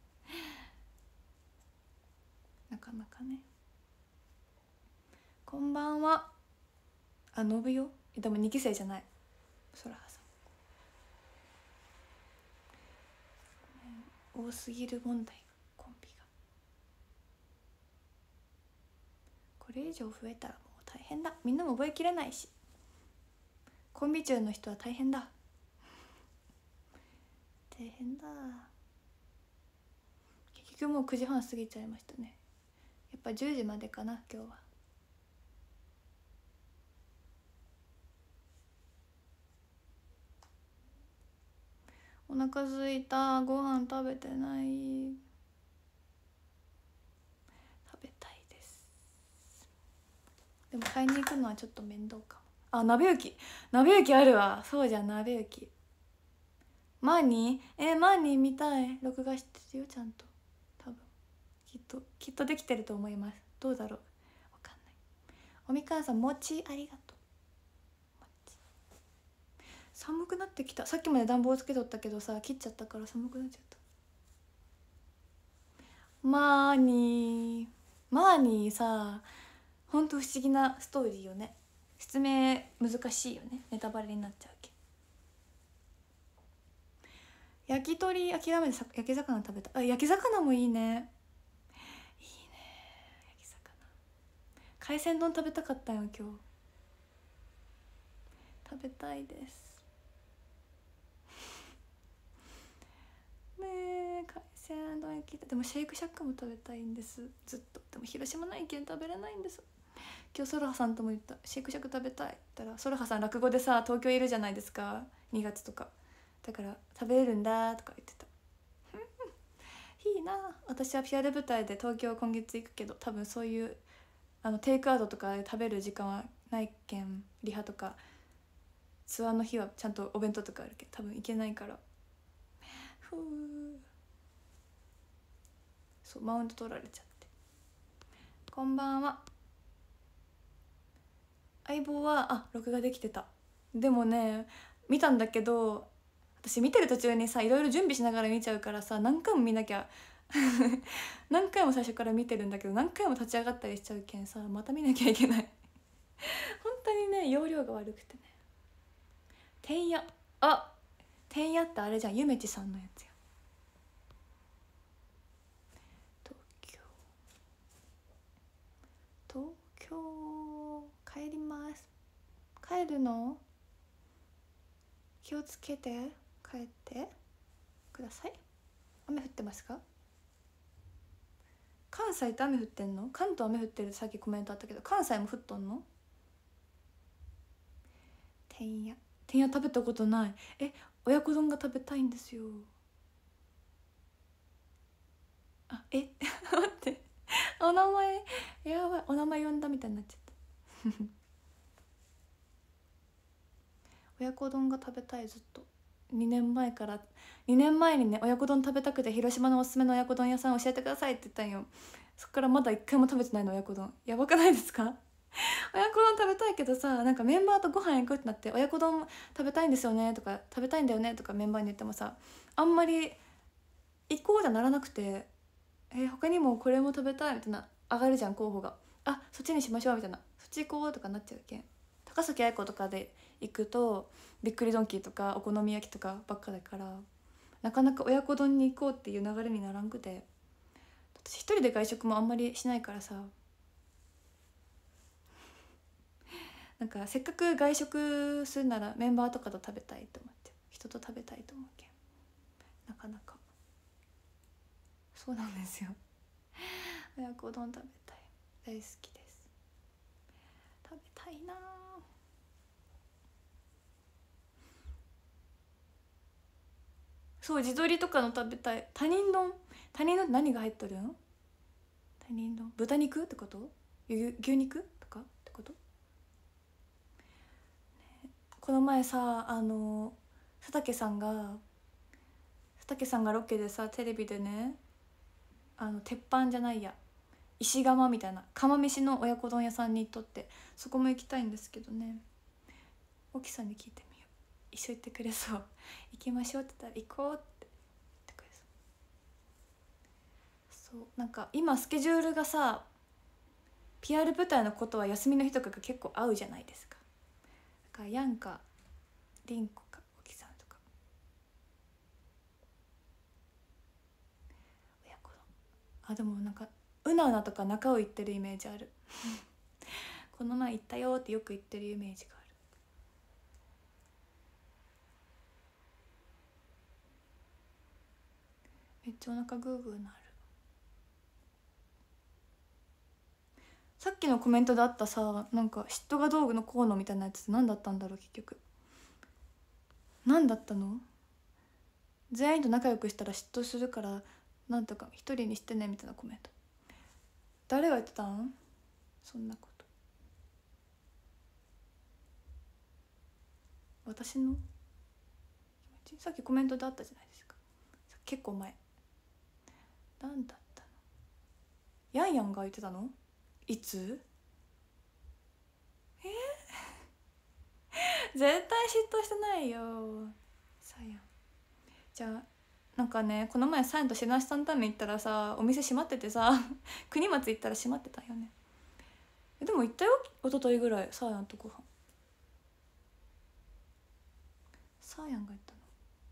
なかなかね。こんばんは。あ、信代、でもにき生じゃない、そらはさん。多すぎる問題、コンビが。これ以上増えたらもう大変だ。みんなも覚えきれないし、コンビ中の人は大変だ大変だ。結局もうくじはん過ぎちゃいましたね。やっぱじゅうじまでかな今日は。お腹すいた。ご飯食べてない。食べたいです。でも買いに行くのはちょっと面倒かも。あ、鍋焼き、鍋焼きあるわ。そうじゃん、鍋焼き。マーニー、えー、マーニー見たい。録画してるよちゃんと。多分きっときっとできてると思います。どうだろう、わかんない。おみかんさん、餅ありがとう。寒くなってきた。さっきまで暖房つけとったけどさ、切っちゃったから寒くなっちゃった。マーニー、マーニーさ、ほんと不思議なストーリーよね。説明難しいよね、ネタバレになっちゃうけ。焼き鳥諦めて焼き魚食べた。あ、焼き魚もいいね。いいね、焼き魚。海鮮丼食べたかったよ今日。食べたいです。 ねえ海鮮丼焼きでもシェイクシャックも食べたいんですずっと。でも広島ないけん食べれないんです。今日ソルハさんとも言った、シェイクシャック食べたいって言ったら、ソルハさん落語でさ東京いるじゃないですか、にがつとかだから食べれるんだとか言ってた。いいな。私はピアル舞台で東京今月行くけど、多分そういうあのテイクアウトとかで食べる時間はないけん、リハとかツアーの日はちゃんとお弁当とかあるけど多分行けないから、ふうそうマウント取られちゃって。こんばんは。相棒はあ録画できてた。でもね見たんだけど、私見てる途中にさいろいろ準備しながら見ちゃうからさ、何回も見なきゃ何回も最初から見てるんだけど、何回も立ち上がったりしちゃうけんさ、また見なきゃいけない本当にね容量が悪くてね。てんや、あてんやってあれじゃん、ゆめちさんのやつや。東京東京帰ります。帰るの気をつけて帰ってください。雨降ってますか？関西って雨降ってんの？関東雨降ってるさっきコメントあったけど、関西も降っとんの？てんやてんや食べたことない。え親子丼が食べたいんですよ。あえ待ってお名前やばい、お名前呼んだみたいになっちゃった親子丼が食べたい、ずっとにねんまえからにねんまえにね親子丼食べたくて広島のおすすめの親子丼屋さん教えてくださいって言ったんよ。そっからまだ一回も食べてないの親子丼。やばくないですか親子丼食べたいけどさ、なんかメンバーとご飯行くってなって親子丼食べたいんですよねとか食べたいんだよねとかメンバーに言ってもさ、あんまり行こうじゃならなくて、えー、他にもこれも食べたいみたいな上がるじゃん候補が。あそっちにしましょうみたいな、そっち行こうとかなっちゃうけん、高崎愛子とかで行くとびっくりドンキーとかお好み焼きとかばっかだから、なかなか親子丼に行こうっていう流れにならんくて、私一人で外食もあんまりしないからさ、なんかせっかく外食するならメンバーとかと食べたいと思って、人と食べたいと思うけんなかなか。そうなんですよ親子丼食べたい、大好きです。食べたいな。そう地鶏とかの食べたい。他人丼、他人丼って何が入っとるん？他人丼豚肉ってこと？牛肉とかってこと？この前さあの佐竹さんが佐竹さんがロケでさテレビでね、あの鉄板じゃないや石窯みたいな釜飯の親子丼屋さんに行っとって、そこも行きたいんですけどね。沖さんに聞いてみよう、一緒行ってくれそう行きましょうって言ったら行こうって言ってくれそう。そうなんか今スケジュールがさ ピーアール 舞台のことは休みの日とかが結構合うじゃないですか。だからヤンかリンコか沖さんとか親子丼。あでもなんかうなうなとか中尾行ってるイメージあるこの前行ったよってよく言ってるイメージがある。めっちゃお腹グーグーなる。さっきのコメントであったさ、なんか嫉妬が道具の河野みたいなやつって何だったんだろう結局。何だったの？全員と仲良くしたら嫉妬するからなんとか一人にしてねみたいなコメント。誰が言ってたん？そんなこと。私のさっきコメントであったじゃないですか、結構前。何だったの？ヤンヤンが言ってたの？いつ？えー、絶対嫉妬してないよさやん。じゃあなんかねこの前サヤンと白梨担々麺行ったらさお店閉まっててさ国松行ったら閉まってたよね。でも行ったよ一昨日ぐらいサヤンとご飯。サヤンが言ったの？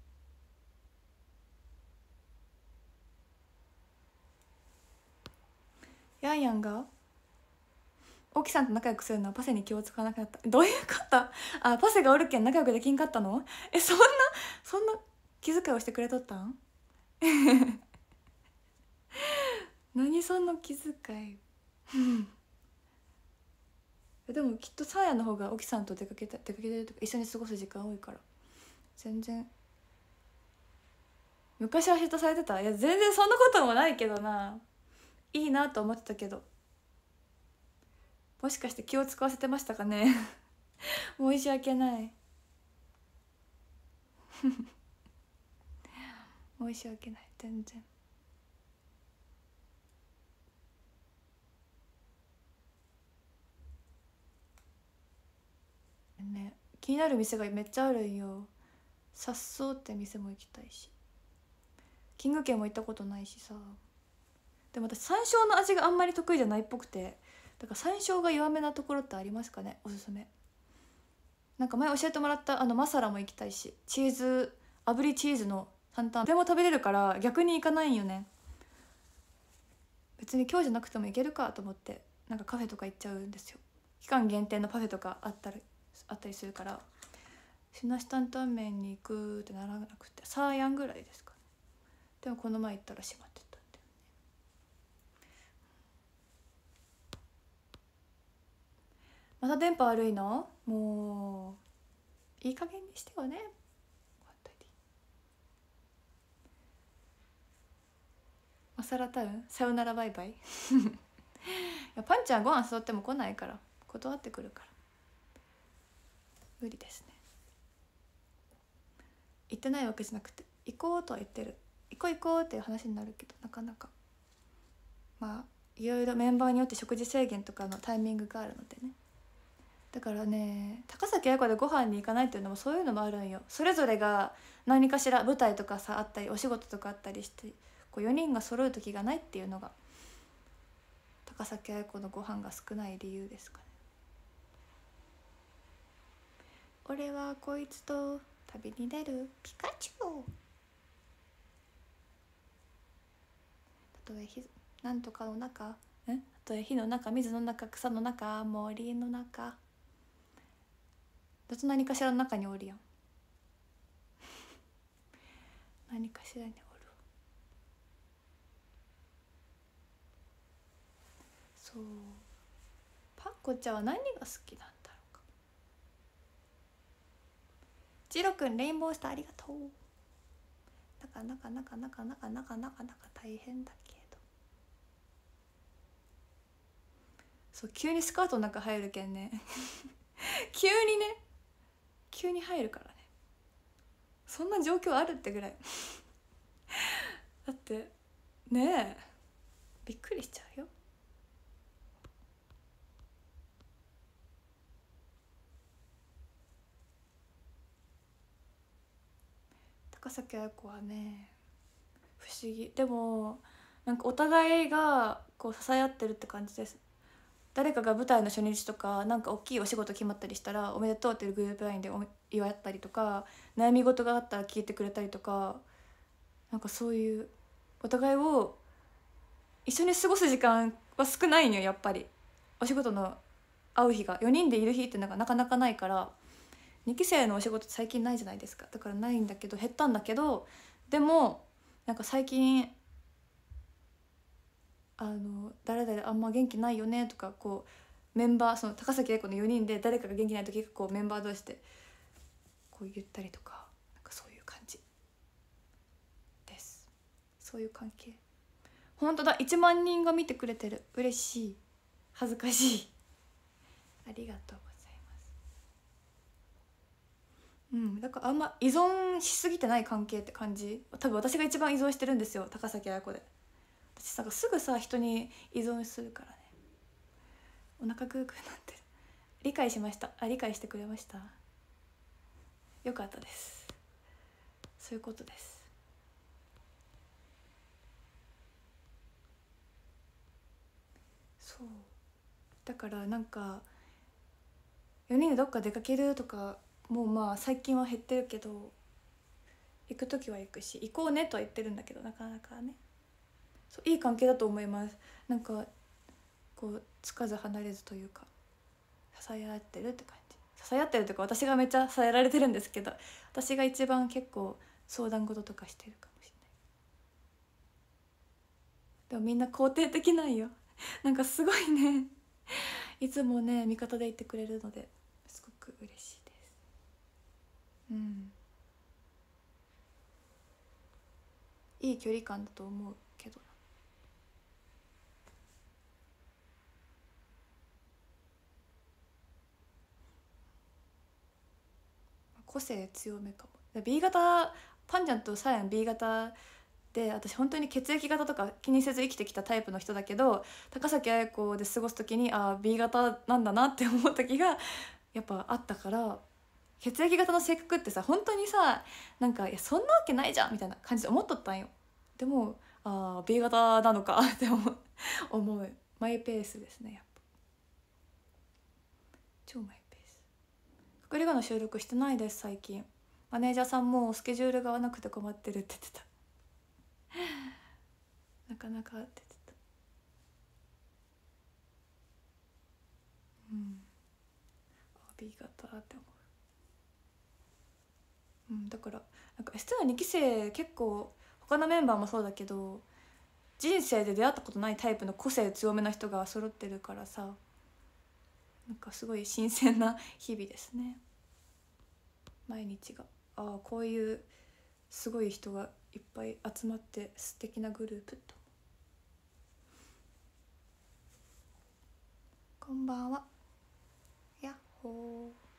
ヤンヤンが沖さんと仲良くするのはパセに気を使わなくなった。どういうこと？あパセがおるけん仲良くできんかったの？えそんなそんな気遣いをしてくれとったん？ 何その気遣いでもきっとサーヤの方が沖さんと出かけた出かけてるとか一緒に過ごす時間多いから全然。昔は嫉妬されてた？いや全然そんなこともないけどな。いいなと思ってたけど、もしかして気を使わせてましたかね申し訳ない申し訳ない全然。ね、気になる店がめっちゃあるんよ。さっそうって店も行きたいし、キング軒も行ったことないしさ。でも私山椒の味があんまり得意じゃないっぽくて、だから山椒が弱めなところってありますかね、おすすめ。なんか前教えてもらったあのマサラも行きたいし、チーズ炙りチーズの担々でも食べれるから逆に行かないんよね。別に今日じゃなくても行けるかと思ってなんかカフェとか行っちゃうんですよ。期間限定のパフェとかあったりあったりするから、しなし担々麺に行くってならなくてサーヤンぐらいですかね。でもこの前行ったら閉まってたんだよね。また電波悪いの？もういい加減にしてよね。マサラタウンさよならバイバイいやパンちゃんご飯誘っても来ないから断ってくるから無理ですね。行ってないわけじゃなくて行こうとは言ってる、行こう行こうっていう話になるけど、なかなかまあいろいろメンバーによって食事制限とかのタイミングがあるのでね。だからね、高崎彩子でご飯に行かないっていうのもそういうのもあるんよ。それぞれが何かしら舞台とかさあったりお仕事とかあったりして、こうよにんが揃う時がないっていうのが高崎彩子のご飯が少ない理由ですかね。俺はこいつと旅に出るピカチュウ。たとえ火なんとかの中んたとえ火の中水の中草の中森の中、どつ何かしらの中におるやん何かしらにおる。そう、パンコちゃんは何が好きなんだろうか。ジロくんレインボースターありがとう。なかなかなかなかなかなかなかなか大変だけど、そう急にスカートの中入るけんね急にね急に入るからね。そんな状況あるってぐらいだってねえびっくりしちゃうよ。高崎彩子はね不思議。でもなんかお互いがこう支え合ってるって感じです。誰かが舞台の初日とかなんか大きいお仕事決まったりしたらおめでとうっていうグループラインで祝ったりとか、悩み事があったら聞いてくれたりとか、なんかそういうお互いを一緒に過ごす時間は少ないのよやっぱり。お仕事の会う日がよにんでいる日っていうのがなかなかないから、にき生のお仕事って最近ないじゃないですか。だからないんだけど減ったんだけど、でもなんか最近あの誰々あんま元気ないよねとか、こうメンバーその高崎英子のよにんで誰かが元気ない時こうメンバー同士でこう言ったりとか、なんかそういう感じです。そういう関係。本当だ、いちまん人が見てくれてる。嬉しい、恥ずかしいありがとうございます。うん、だからあんま依存しすぎてない関係って感じ。多分私が一番依存してるんですよ高崎彩子で。私なんかすぐさ人に依存するからね。お腹グーグーなってる。理解しました。あ、理解してくれました。よかったです。そういうことです。そうだからなんかよにんでどっか出かけるとかもうまあ最近は減ってるけど、行く時は行くし行こうねとは言ってるんだけど、なかなかね。そういい関係だと思います。なんかこうつかず離れずというか支え合ってるって感じ。支え合ってるというか私がめっちゃ支えられてるんですけど、私が一番結構相談事とかしてるかもしれない。 でもみんな肯定的なんよ。なんかすごいね、いつもね味方でいてくれるのですごく嬉しいです。うん、いい距離感だと思うけどな。個性強めかも。 B 型、パンちゃんとサイアン B 型で、私本当に血液型とか気にせず生きてきたタイプの人だけど、高崎彩子で過ごす時にああ B 型なんだなって思う時がやっぱあったから、血液型の性格ってさ本当にさ、なんかいやそんなわけないじゃんみたいな感じで思っとったんよ。でもああ B 型なのかって思う思う。マイペースですね、やっぱ超マイペース。隠れ家の収録してないです最近。マネージャーさんもスケジュールが合わなくて困ってるって言ってた。なかなかって言ってた。うん、あ B 型って思う。うん、だからなんか エスティー のにき生結構他のメンバーもそうだけど人生で出会ったことないタイプの個性強めな人が揃ってるからさ、なんかすごい新鮮な日々ですね、毎日が。ああこういうすごい人がいっぱい集まって素敵なグループと。こんばんは。やっほー。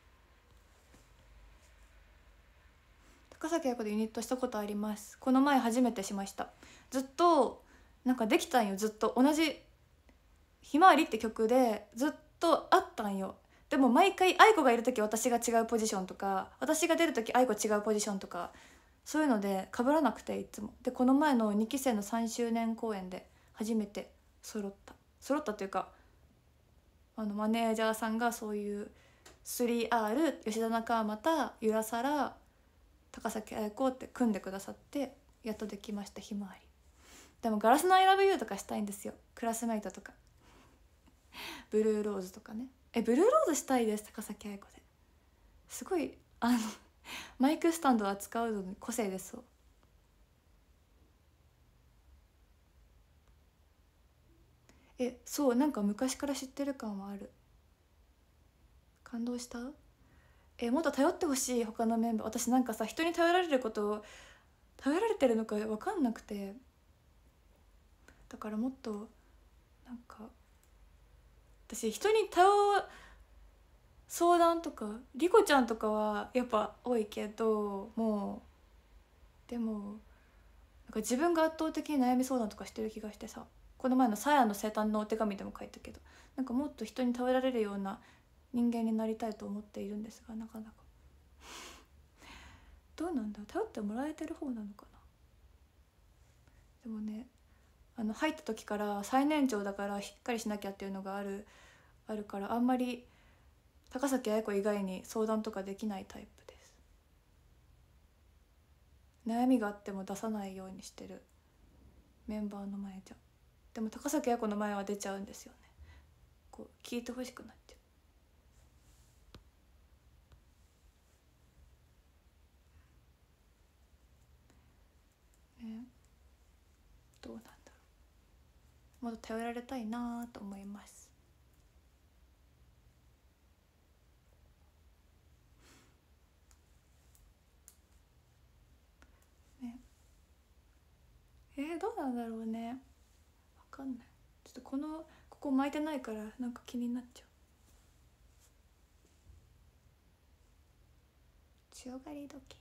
高崎彩子でユニットしたことあります。この前初めてしました。ずっとなんかできたんよ。ずっと同じひまわりって曲でずっとあったんよ。でも毎回愛子がいる時私が違うポジションとか、私が出る時愛子違うポジションとか、そういうので被らなくていつも。でこの前のにき生のさんしゅうねん公演で初めて揃った揃ったというか、あのマネージャーさんがそういう スリーアール 吉田中俣ゆらさら高崎彩子って組んでくださってやっとできました、ひまわり。でもガラスの I love you とかしたいんですよ、クラスメイトとか。ブルーローズとかね。えブルーローズしたいです、高崎彩子で。すごいあのマイクスタンドを扱うのに個性ですそう。えそうなんか昔から知ってる感はある。感動した。えもっと頼ってほしい他のメンバー。私なんかさ人に頼られることを頼られてるのか分かんなくて、だからもっとなんか私人に頼相談とかリコちゃんとかはやっぱ多いけど、もうでもなんか自分が圧倒的に悩み相談とかしてる気がしてさ、この前のさやの生誕のお手紙でも書いたけど、なんかもっと人に頼られるような人間になりたいと思っているんですが、なかなかどうなんだ、頼ってもらえてる方なのかな。でもね、あの入った時から最年長だからしっかりしなきゃっていうのがあるあるから、あんまり高崎彩子以外に相談とかできないタイプです。悩みがあっても出さないようにしてる、メンバーの前じゃ。でも高崎彩子の前は出ちゃうんですよね。こう聞いてほしくなっちゃうね。どうなんだろう、もっと頼られたいなと思いますね。えー、どうなんだろうね、分かんない。ちょっとこのここ巻いてないからなんか気になっちゃう。強がり時計。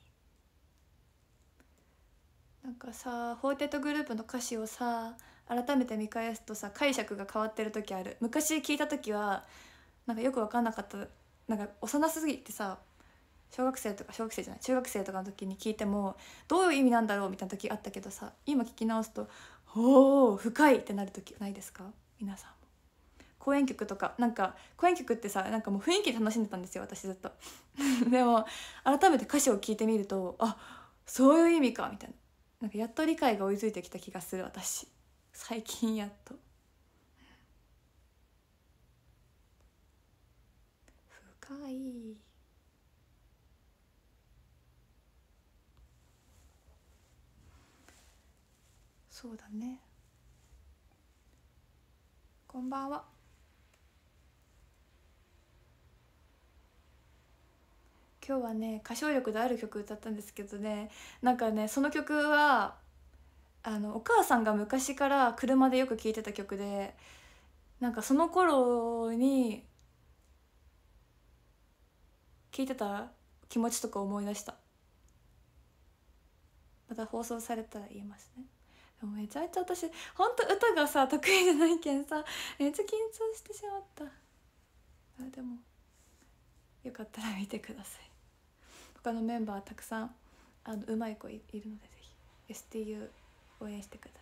なんかさフォーテッドグループの歌詞をさ改めて見返すとさ解釈が変わってる時ある。昔聞いた時はなんかよく分かんなかった。なんか幼すぎてさ、小学生とか小学生じゃない中学生とかの時に聞いてもどういう意味なんだろうみたいな時あったけどさ、今聞き直すとおお深いってなる時ないですか皆さんも。公演曲とかなんか公演曲ってさなんかもう雰囲気で楽しんでたんですよ私ずっとでも改めて歌詞を聞いてみるとあそういう意味かみたいな、なんかやっと理解が追いついてきた気がする私最近やっと。深い。そうだね。 こんばんは。今日はね歌唱力である曲歌ったんですけどね、なんかねその曲はあのお母さんが昔から車でよく聴いてた曲で、なんかその頃に聴いてた気持ちとか思い出した。また放送されたら言いますね。でもめちゃめちゃ私ほんと歌がさ得意じゃないけんさ、めっちゃ緊張してしまった。あでもよかったら見てください。他のメンバーたくさんあの上手い子 い, いるのでぜひ エスティーユー 応援してください。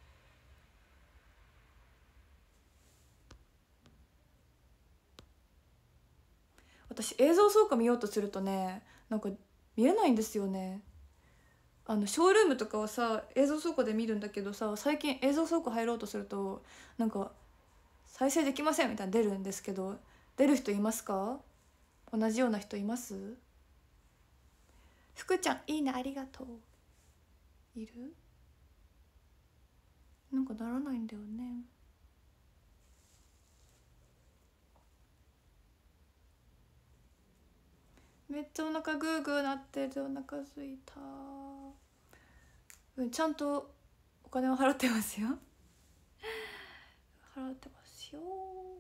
私映像倉庫見ようとするとねなんか見えないんですよね。あのショールームとかはさ映像倉庫で見るんだけどさ、最近映像倉庫入ろうとするとなんか再生できませんみたいな出るんですけど、出る人いますか？同じような人います？福ちゃんいいねありがとう。いる？なんかならないんだよね。めっちゃお腹グーグーなってる。お腹すいた。うん、ちゃんとお金を払ってますよ払ってますよ。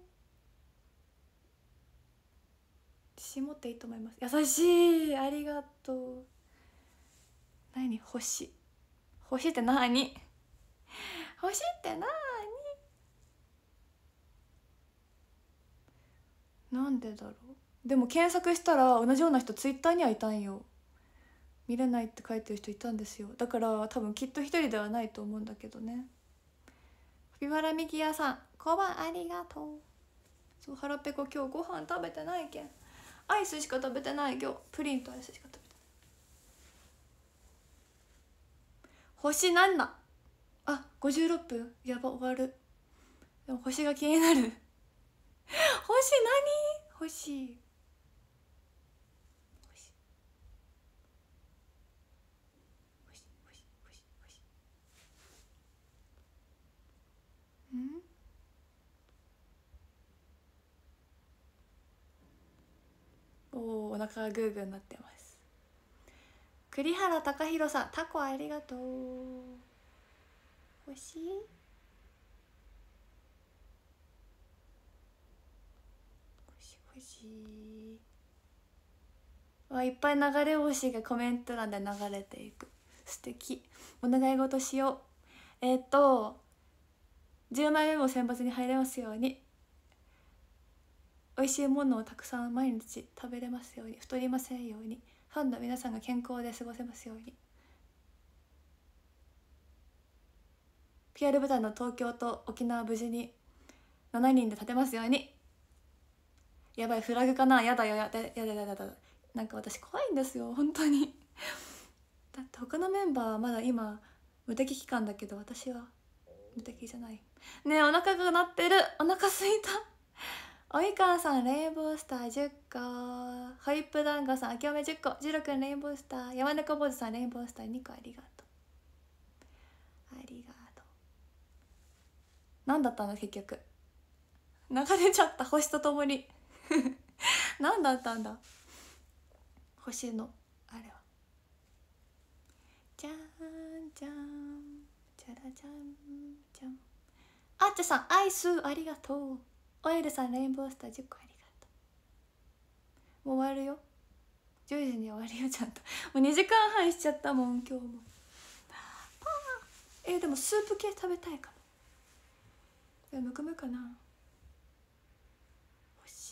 自信持っていいと思います。優しい、ありがとう。何星星って何星って何？なんでだろう。でも検索したら同じような人ツイッターにはいたんよ。見れないって書いてる人いたんですよ。だから多分きっと一人ではないと思うんだけどね。カピバラミキヤさんこんばんありがとう。そう腹ペコ今日ご飯食べてないけんアイスしか食べてない。今日プリンとアイスしか食べてない。星なんだ。あごじゅうろっぷんやば終わる。でも星が気になる星何？星んおお、お腹がグーグーになってます。栗原貴弘さんタコありがとう。星星星わいっぱい流れ星がコメント欄で流れていく。素敵。お願い事しよう。えっ、ー、とじゅうまいめも選抜に入れますように。美味しいものをたくさん毎日食べれますように。太りませんように。ファンの皆さんが健康で過ごせますように。ピアール 部隊の東京と沖縄無事にしちにんで立てますように。やばいフラグかな。やだよやだやだやだやだ。なんか私怖いんですよ本当にだって他のメンバーはまだ今無敵期間だけど私は無敵じゃない。ねえお腹が鳴ってる。お腹すいた。おみかんさんレインボースターじゅっこ、ホイップ団子さんあきおめじゅっこ、じろくんレインボースター、山猫坊主さんレインボースターにこありがとう。ありがとう。何だったの結局。流れちゃった星とともに何だったんだ星のあれは。じゃんじゃんじゃらじゃんじゃん。あっちゃさんアイスありがとう。オエルさんレインボースターじゅっこありがとう。もう終わるよ。じゅうじに終わるよちゃんと。もうにじかんはんしちゃったもん今日も。えー、でもスープ系食べたいかも。えむくむかな。星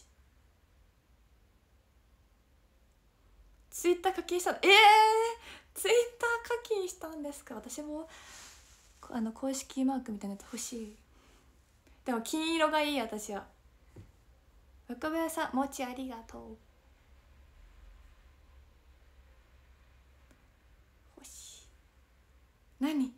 ツイッター課金したの。えー、ツイッター課金したんですか。私もあの公式マークみたいなやつ欲しい。でも金色がいい私は。若林さんもちありがとう。星何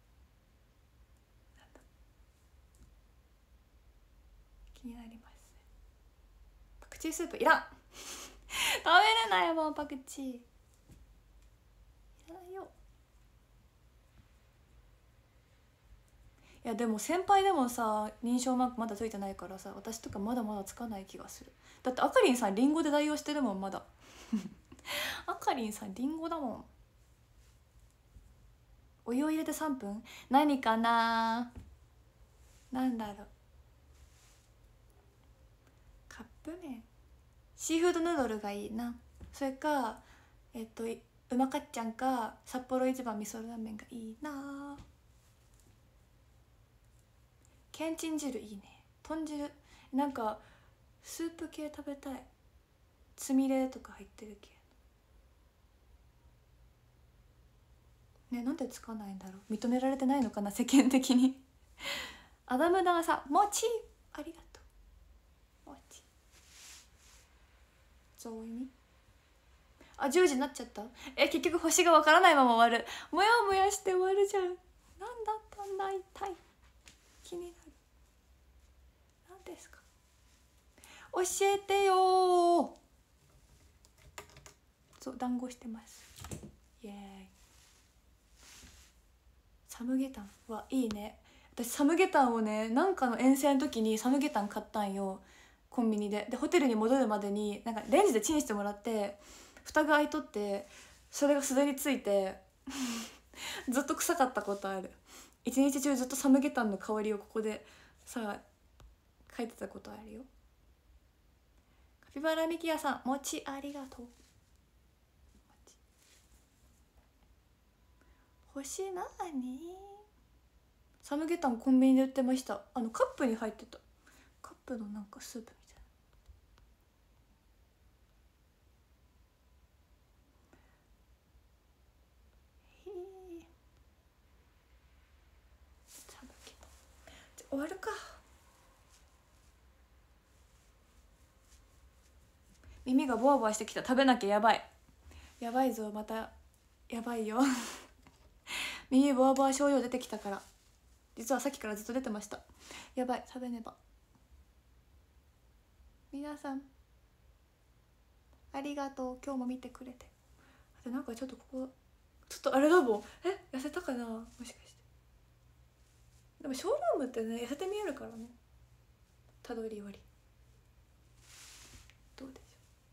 気になりますね。パクチースープいらん食べれないもんパクチーいらないよ。 いやでも先輩でもさ認証マークまだついてないからさ、私とかまだまだつかない気がする。だってあかりんさんリンゴで代用してるもんまだあかりんさんリンゴだもん。お湯を入れてさんぷん、何かな、なんだろう、カップ麺、シーフードヌードルがいいな。それかえっとうまかっちゃんか札幌一番味噌ラーメンがいいな。けんちん汁いいね。豚汁なんかスープ系食べたい。つみれとか入ってる系ね。なんでつかないんだろう、認められてないのかな世間的にアダムダがさもちありがとう。もちゾウイミあじゅうじになっちゃった。え結局星がわからないまま終わる。もやもやして終わるじゃん。なんだったんだ一体。気になる。何ですか教えてよ。そう団子してます。イエーイ。サムゲタンはいいね。私サムゲタンをねなんかの遠征の時にサムゲタン買ったんよコンビニで。でホテルに戻るまでになんかレンジでチンしてもらって蓋が開いとってそれが素手についてずっと臭かったことある。一日中ずっとサムゲタンの香りをここでさ嗅いでたことあるよ。カピバラミキヤさん餅ありがとう。星なにサムゲタンコンビニで売ってました。あのカップに入ってたカップのなんかスープみたいな。終わるか。耳がボワボワしてきた。食べなきゃやばいやばいぞ。またやばいよ耳ボワボワ症状出てきたから。実はさっきからずっと出てました。やばい食べねば。皆さんありがとう今日も見てくれて。あとなんかちょっとここちょっとあれだもん。え痩せたかなもしかして。でもショールームってね痩せて見えるからね。たどりよりどうでしょ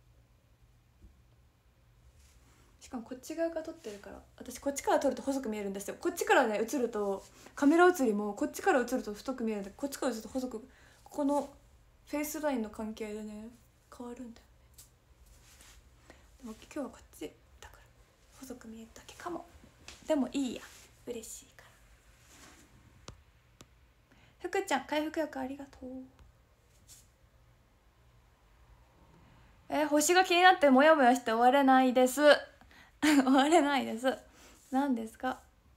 う。しかもこっち側が撮ってるから私こっちから撮ると細く見えるんですよ。こっちからね映るとカメラ映りもこっちから映ると太く見えるんでこっちから映ると細くここのフェイスラインの関係でね変わるんだよね。でも今日はこっちだから細く見えるだけかも。でもいいや嬉しいから。福ちゃん回復薬ありがとう。えー、星が気になってモヤモヤして終われないです終われないです。何ですか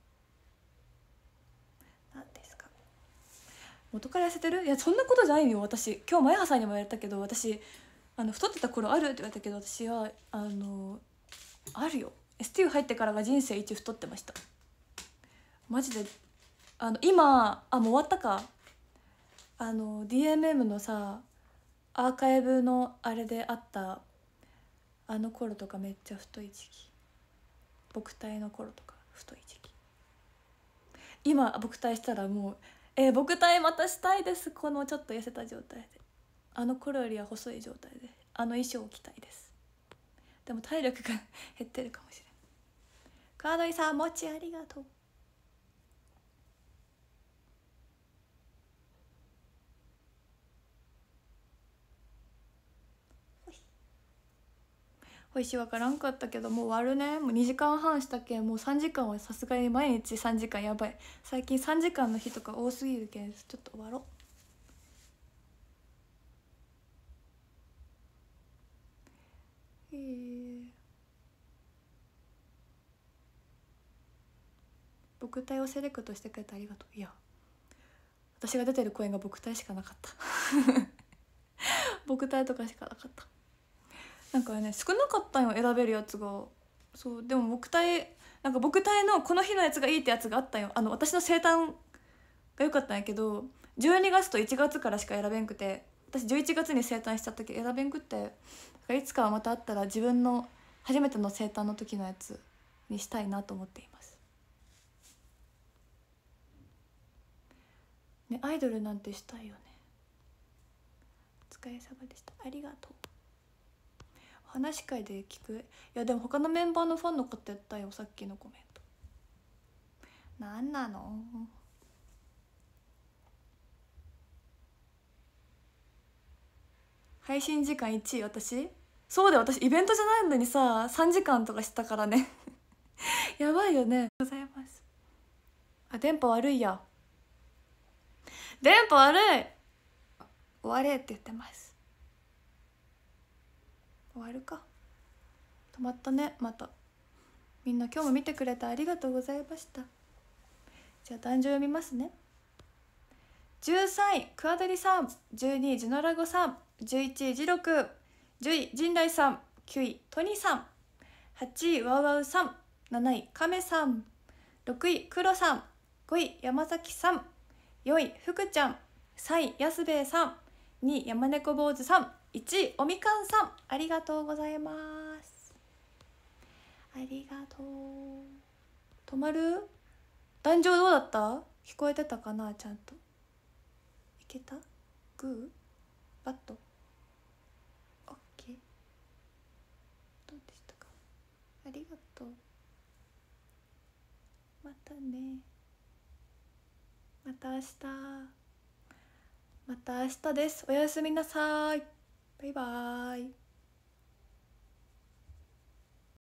何ですか。元から痩せてる。いやそんなことじゃないよ。私今日前葉さんにも言われたけど私あの太ってた頃あるって言われたけど私はあのあるよ。 エスティー 入ってからが人生一太ってましたマジで。あの今あもう終わったか。あの ディーエムエム のさアーカイブのあれであったあの頃とかめっちゃ太い時期。僕体の頃とか太い時期。今僕体したらもうえー、僕体またしたいです。このちょっと痩せた状態であの頃よりは細い状態であの衣装を着たいです。でも体力が減ってるかもしれない。カードイさんもちありがとう。おいしいわからんかったけどもう終わるね。もうにじかんはんしたけんもうさんじかんはさすがに毎日さんじかんやばい。最近さんじかんの日とか多すぎるけんちょっと終わろう。へえ僕体をセレクトしてくれてありがとう。いや私が出てる声が僕体しかなかった僕体とかしかなかった。なんかね少なかったんよ選べるやつが。そうでも僕体なんか僕体のこの日のやつがいいってやつがあったんよ。あの私の生誕が良かったんやけどじゅうにがつといちがつからしか選べんくて私じゅういちがつに生誕しちゃったけど選べんくっていつかはまたあったら自分の初めての生誕の時のやつにしたいなと思っています。 ね、アイドルなんてしたいよね。お疲れ様でした、ありがとう。お話し会で聞く。いやでも他のメンバーのファンの方やったよ、さっきのコメント。なんなの。配信時間いちい私。そうだよ、私イベントじゃないのにささんじかんとかしたからねやばいよね。ございます。あ、電波悪いや、電波悪い。終われって言ってます。終わるか。止まったね。またみんな今日も見てくれてありがとうございました。じゃあ壇上読みますね。じゅうさんいクアドリさん、じゅうにいジュノラゴさん、じゅういちいジロク、じゅうい陣内さん、きゅういトニさん、はちいワウワウさん、なないカメさん、ろくいクロさん、ごい山崎さん、よい福ちゃん、さんい安兵衛さん、にい山猫坊主さん、いちいおみかんさん、ありがとうございます。ありがとう。止まる？壇上どうだった？聞こえてたかな？ちゃんといけた？グー？バット？オッケー。どうでしたか？ありがとう。またね。また明日。また明日です。おやすみなさい。バイバーイ。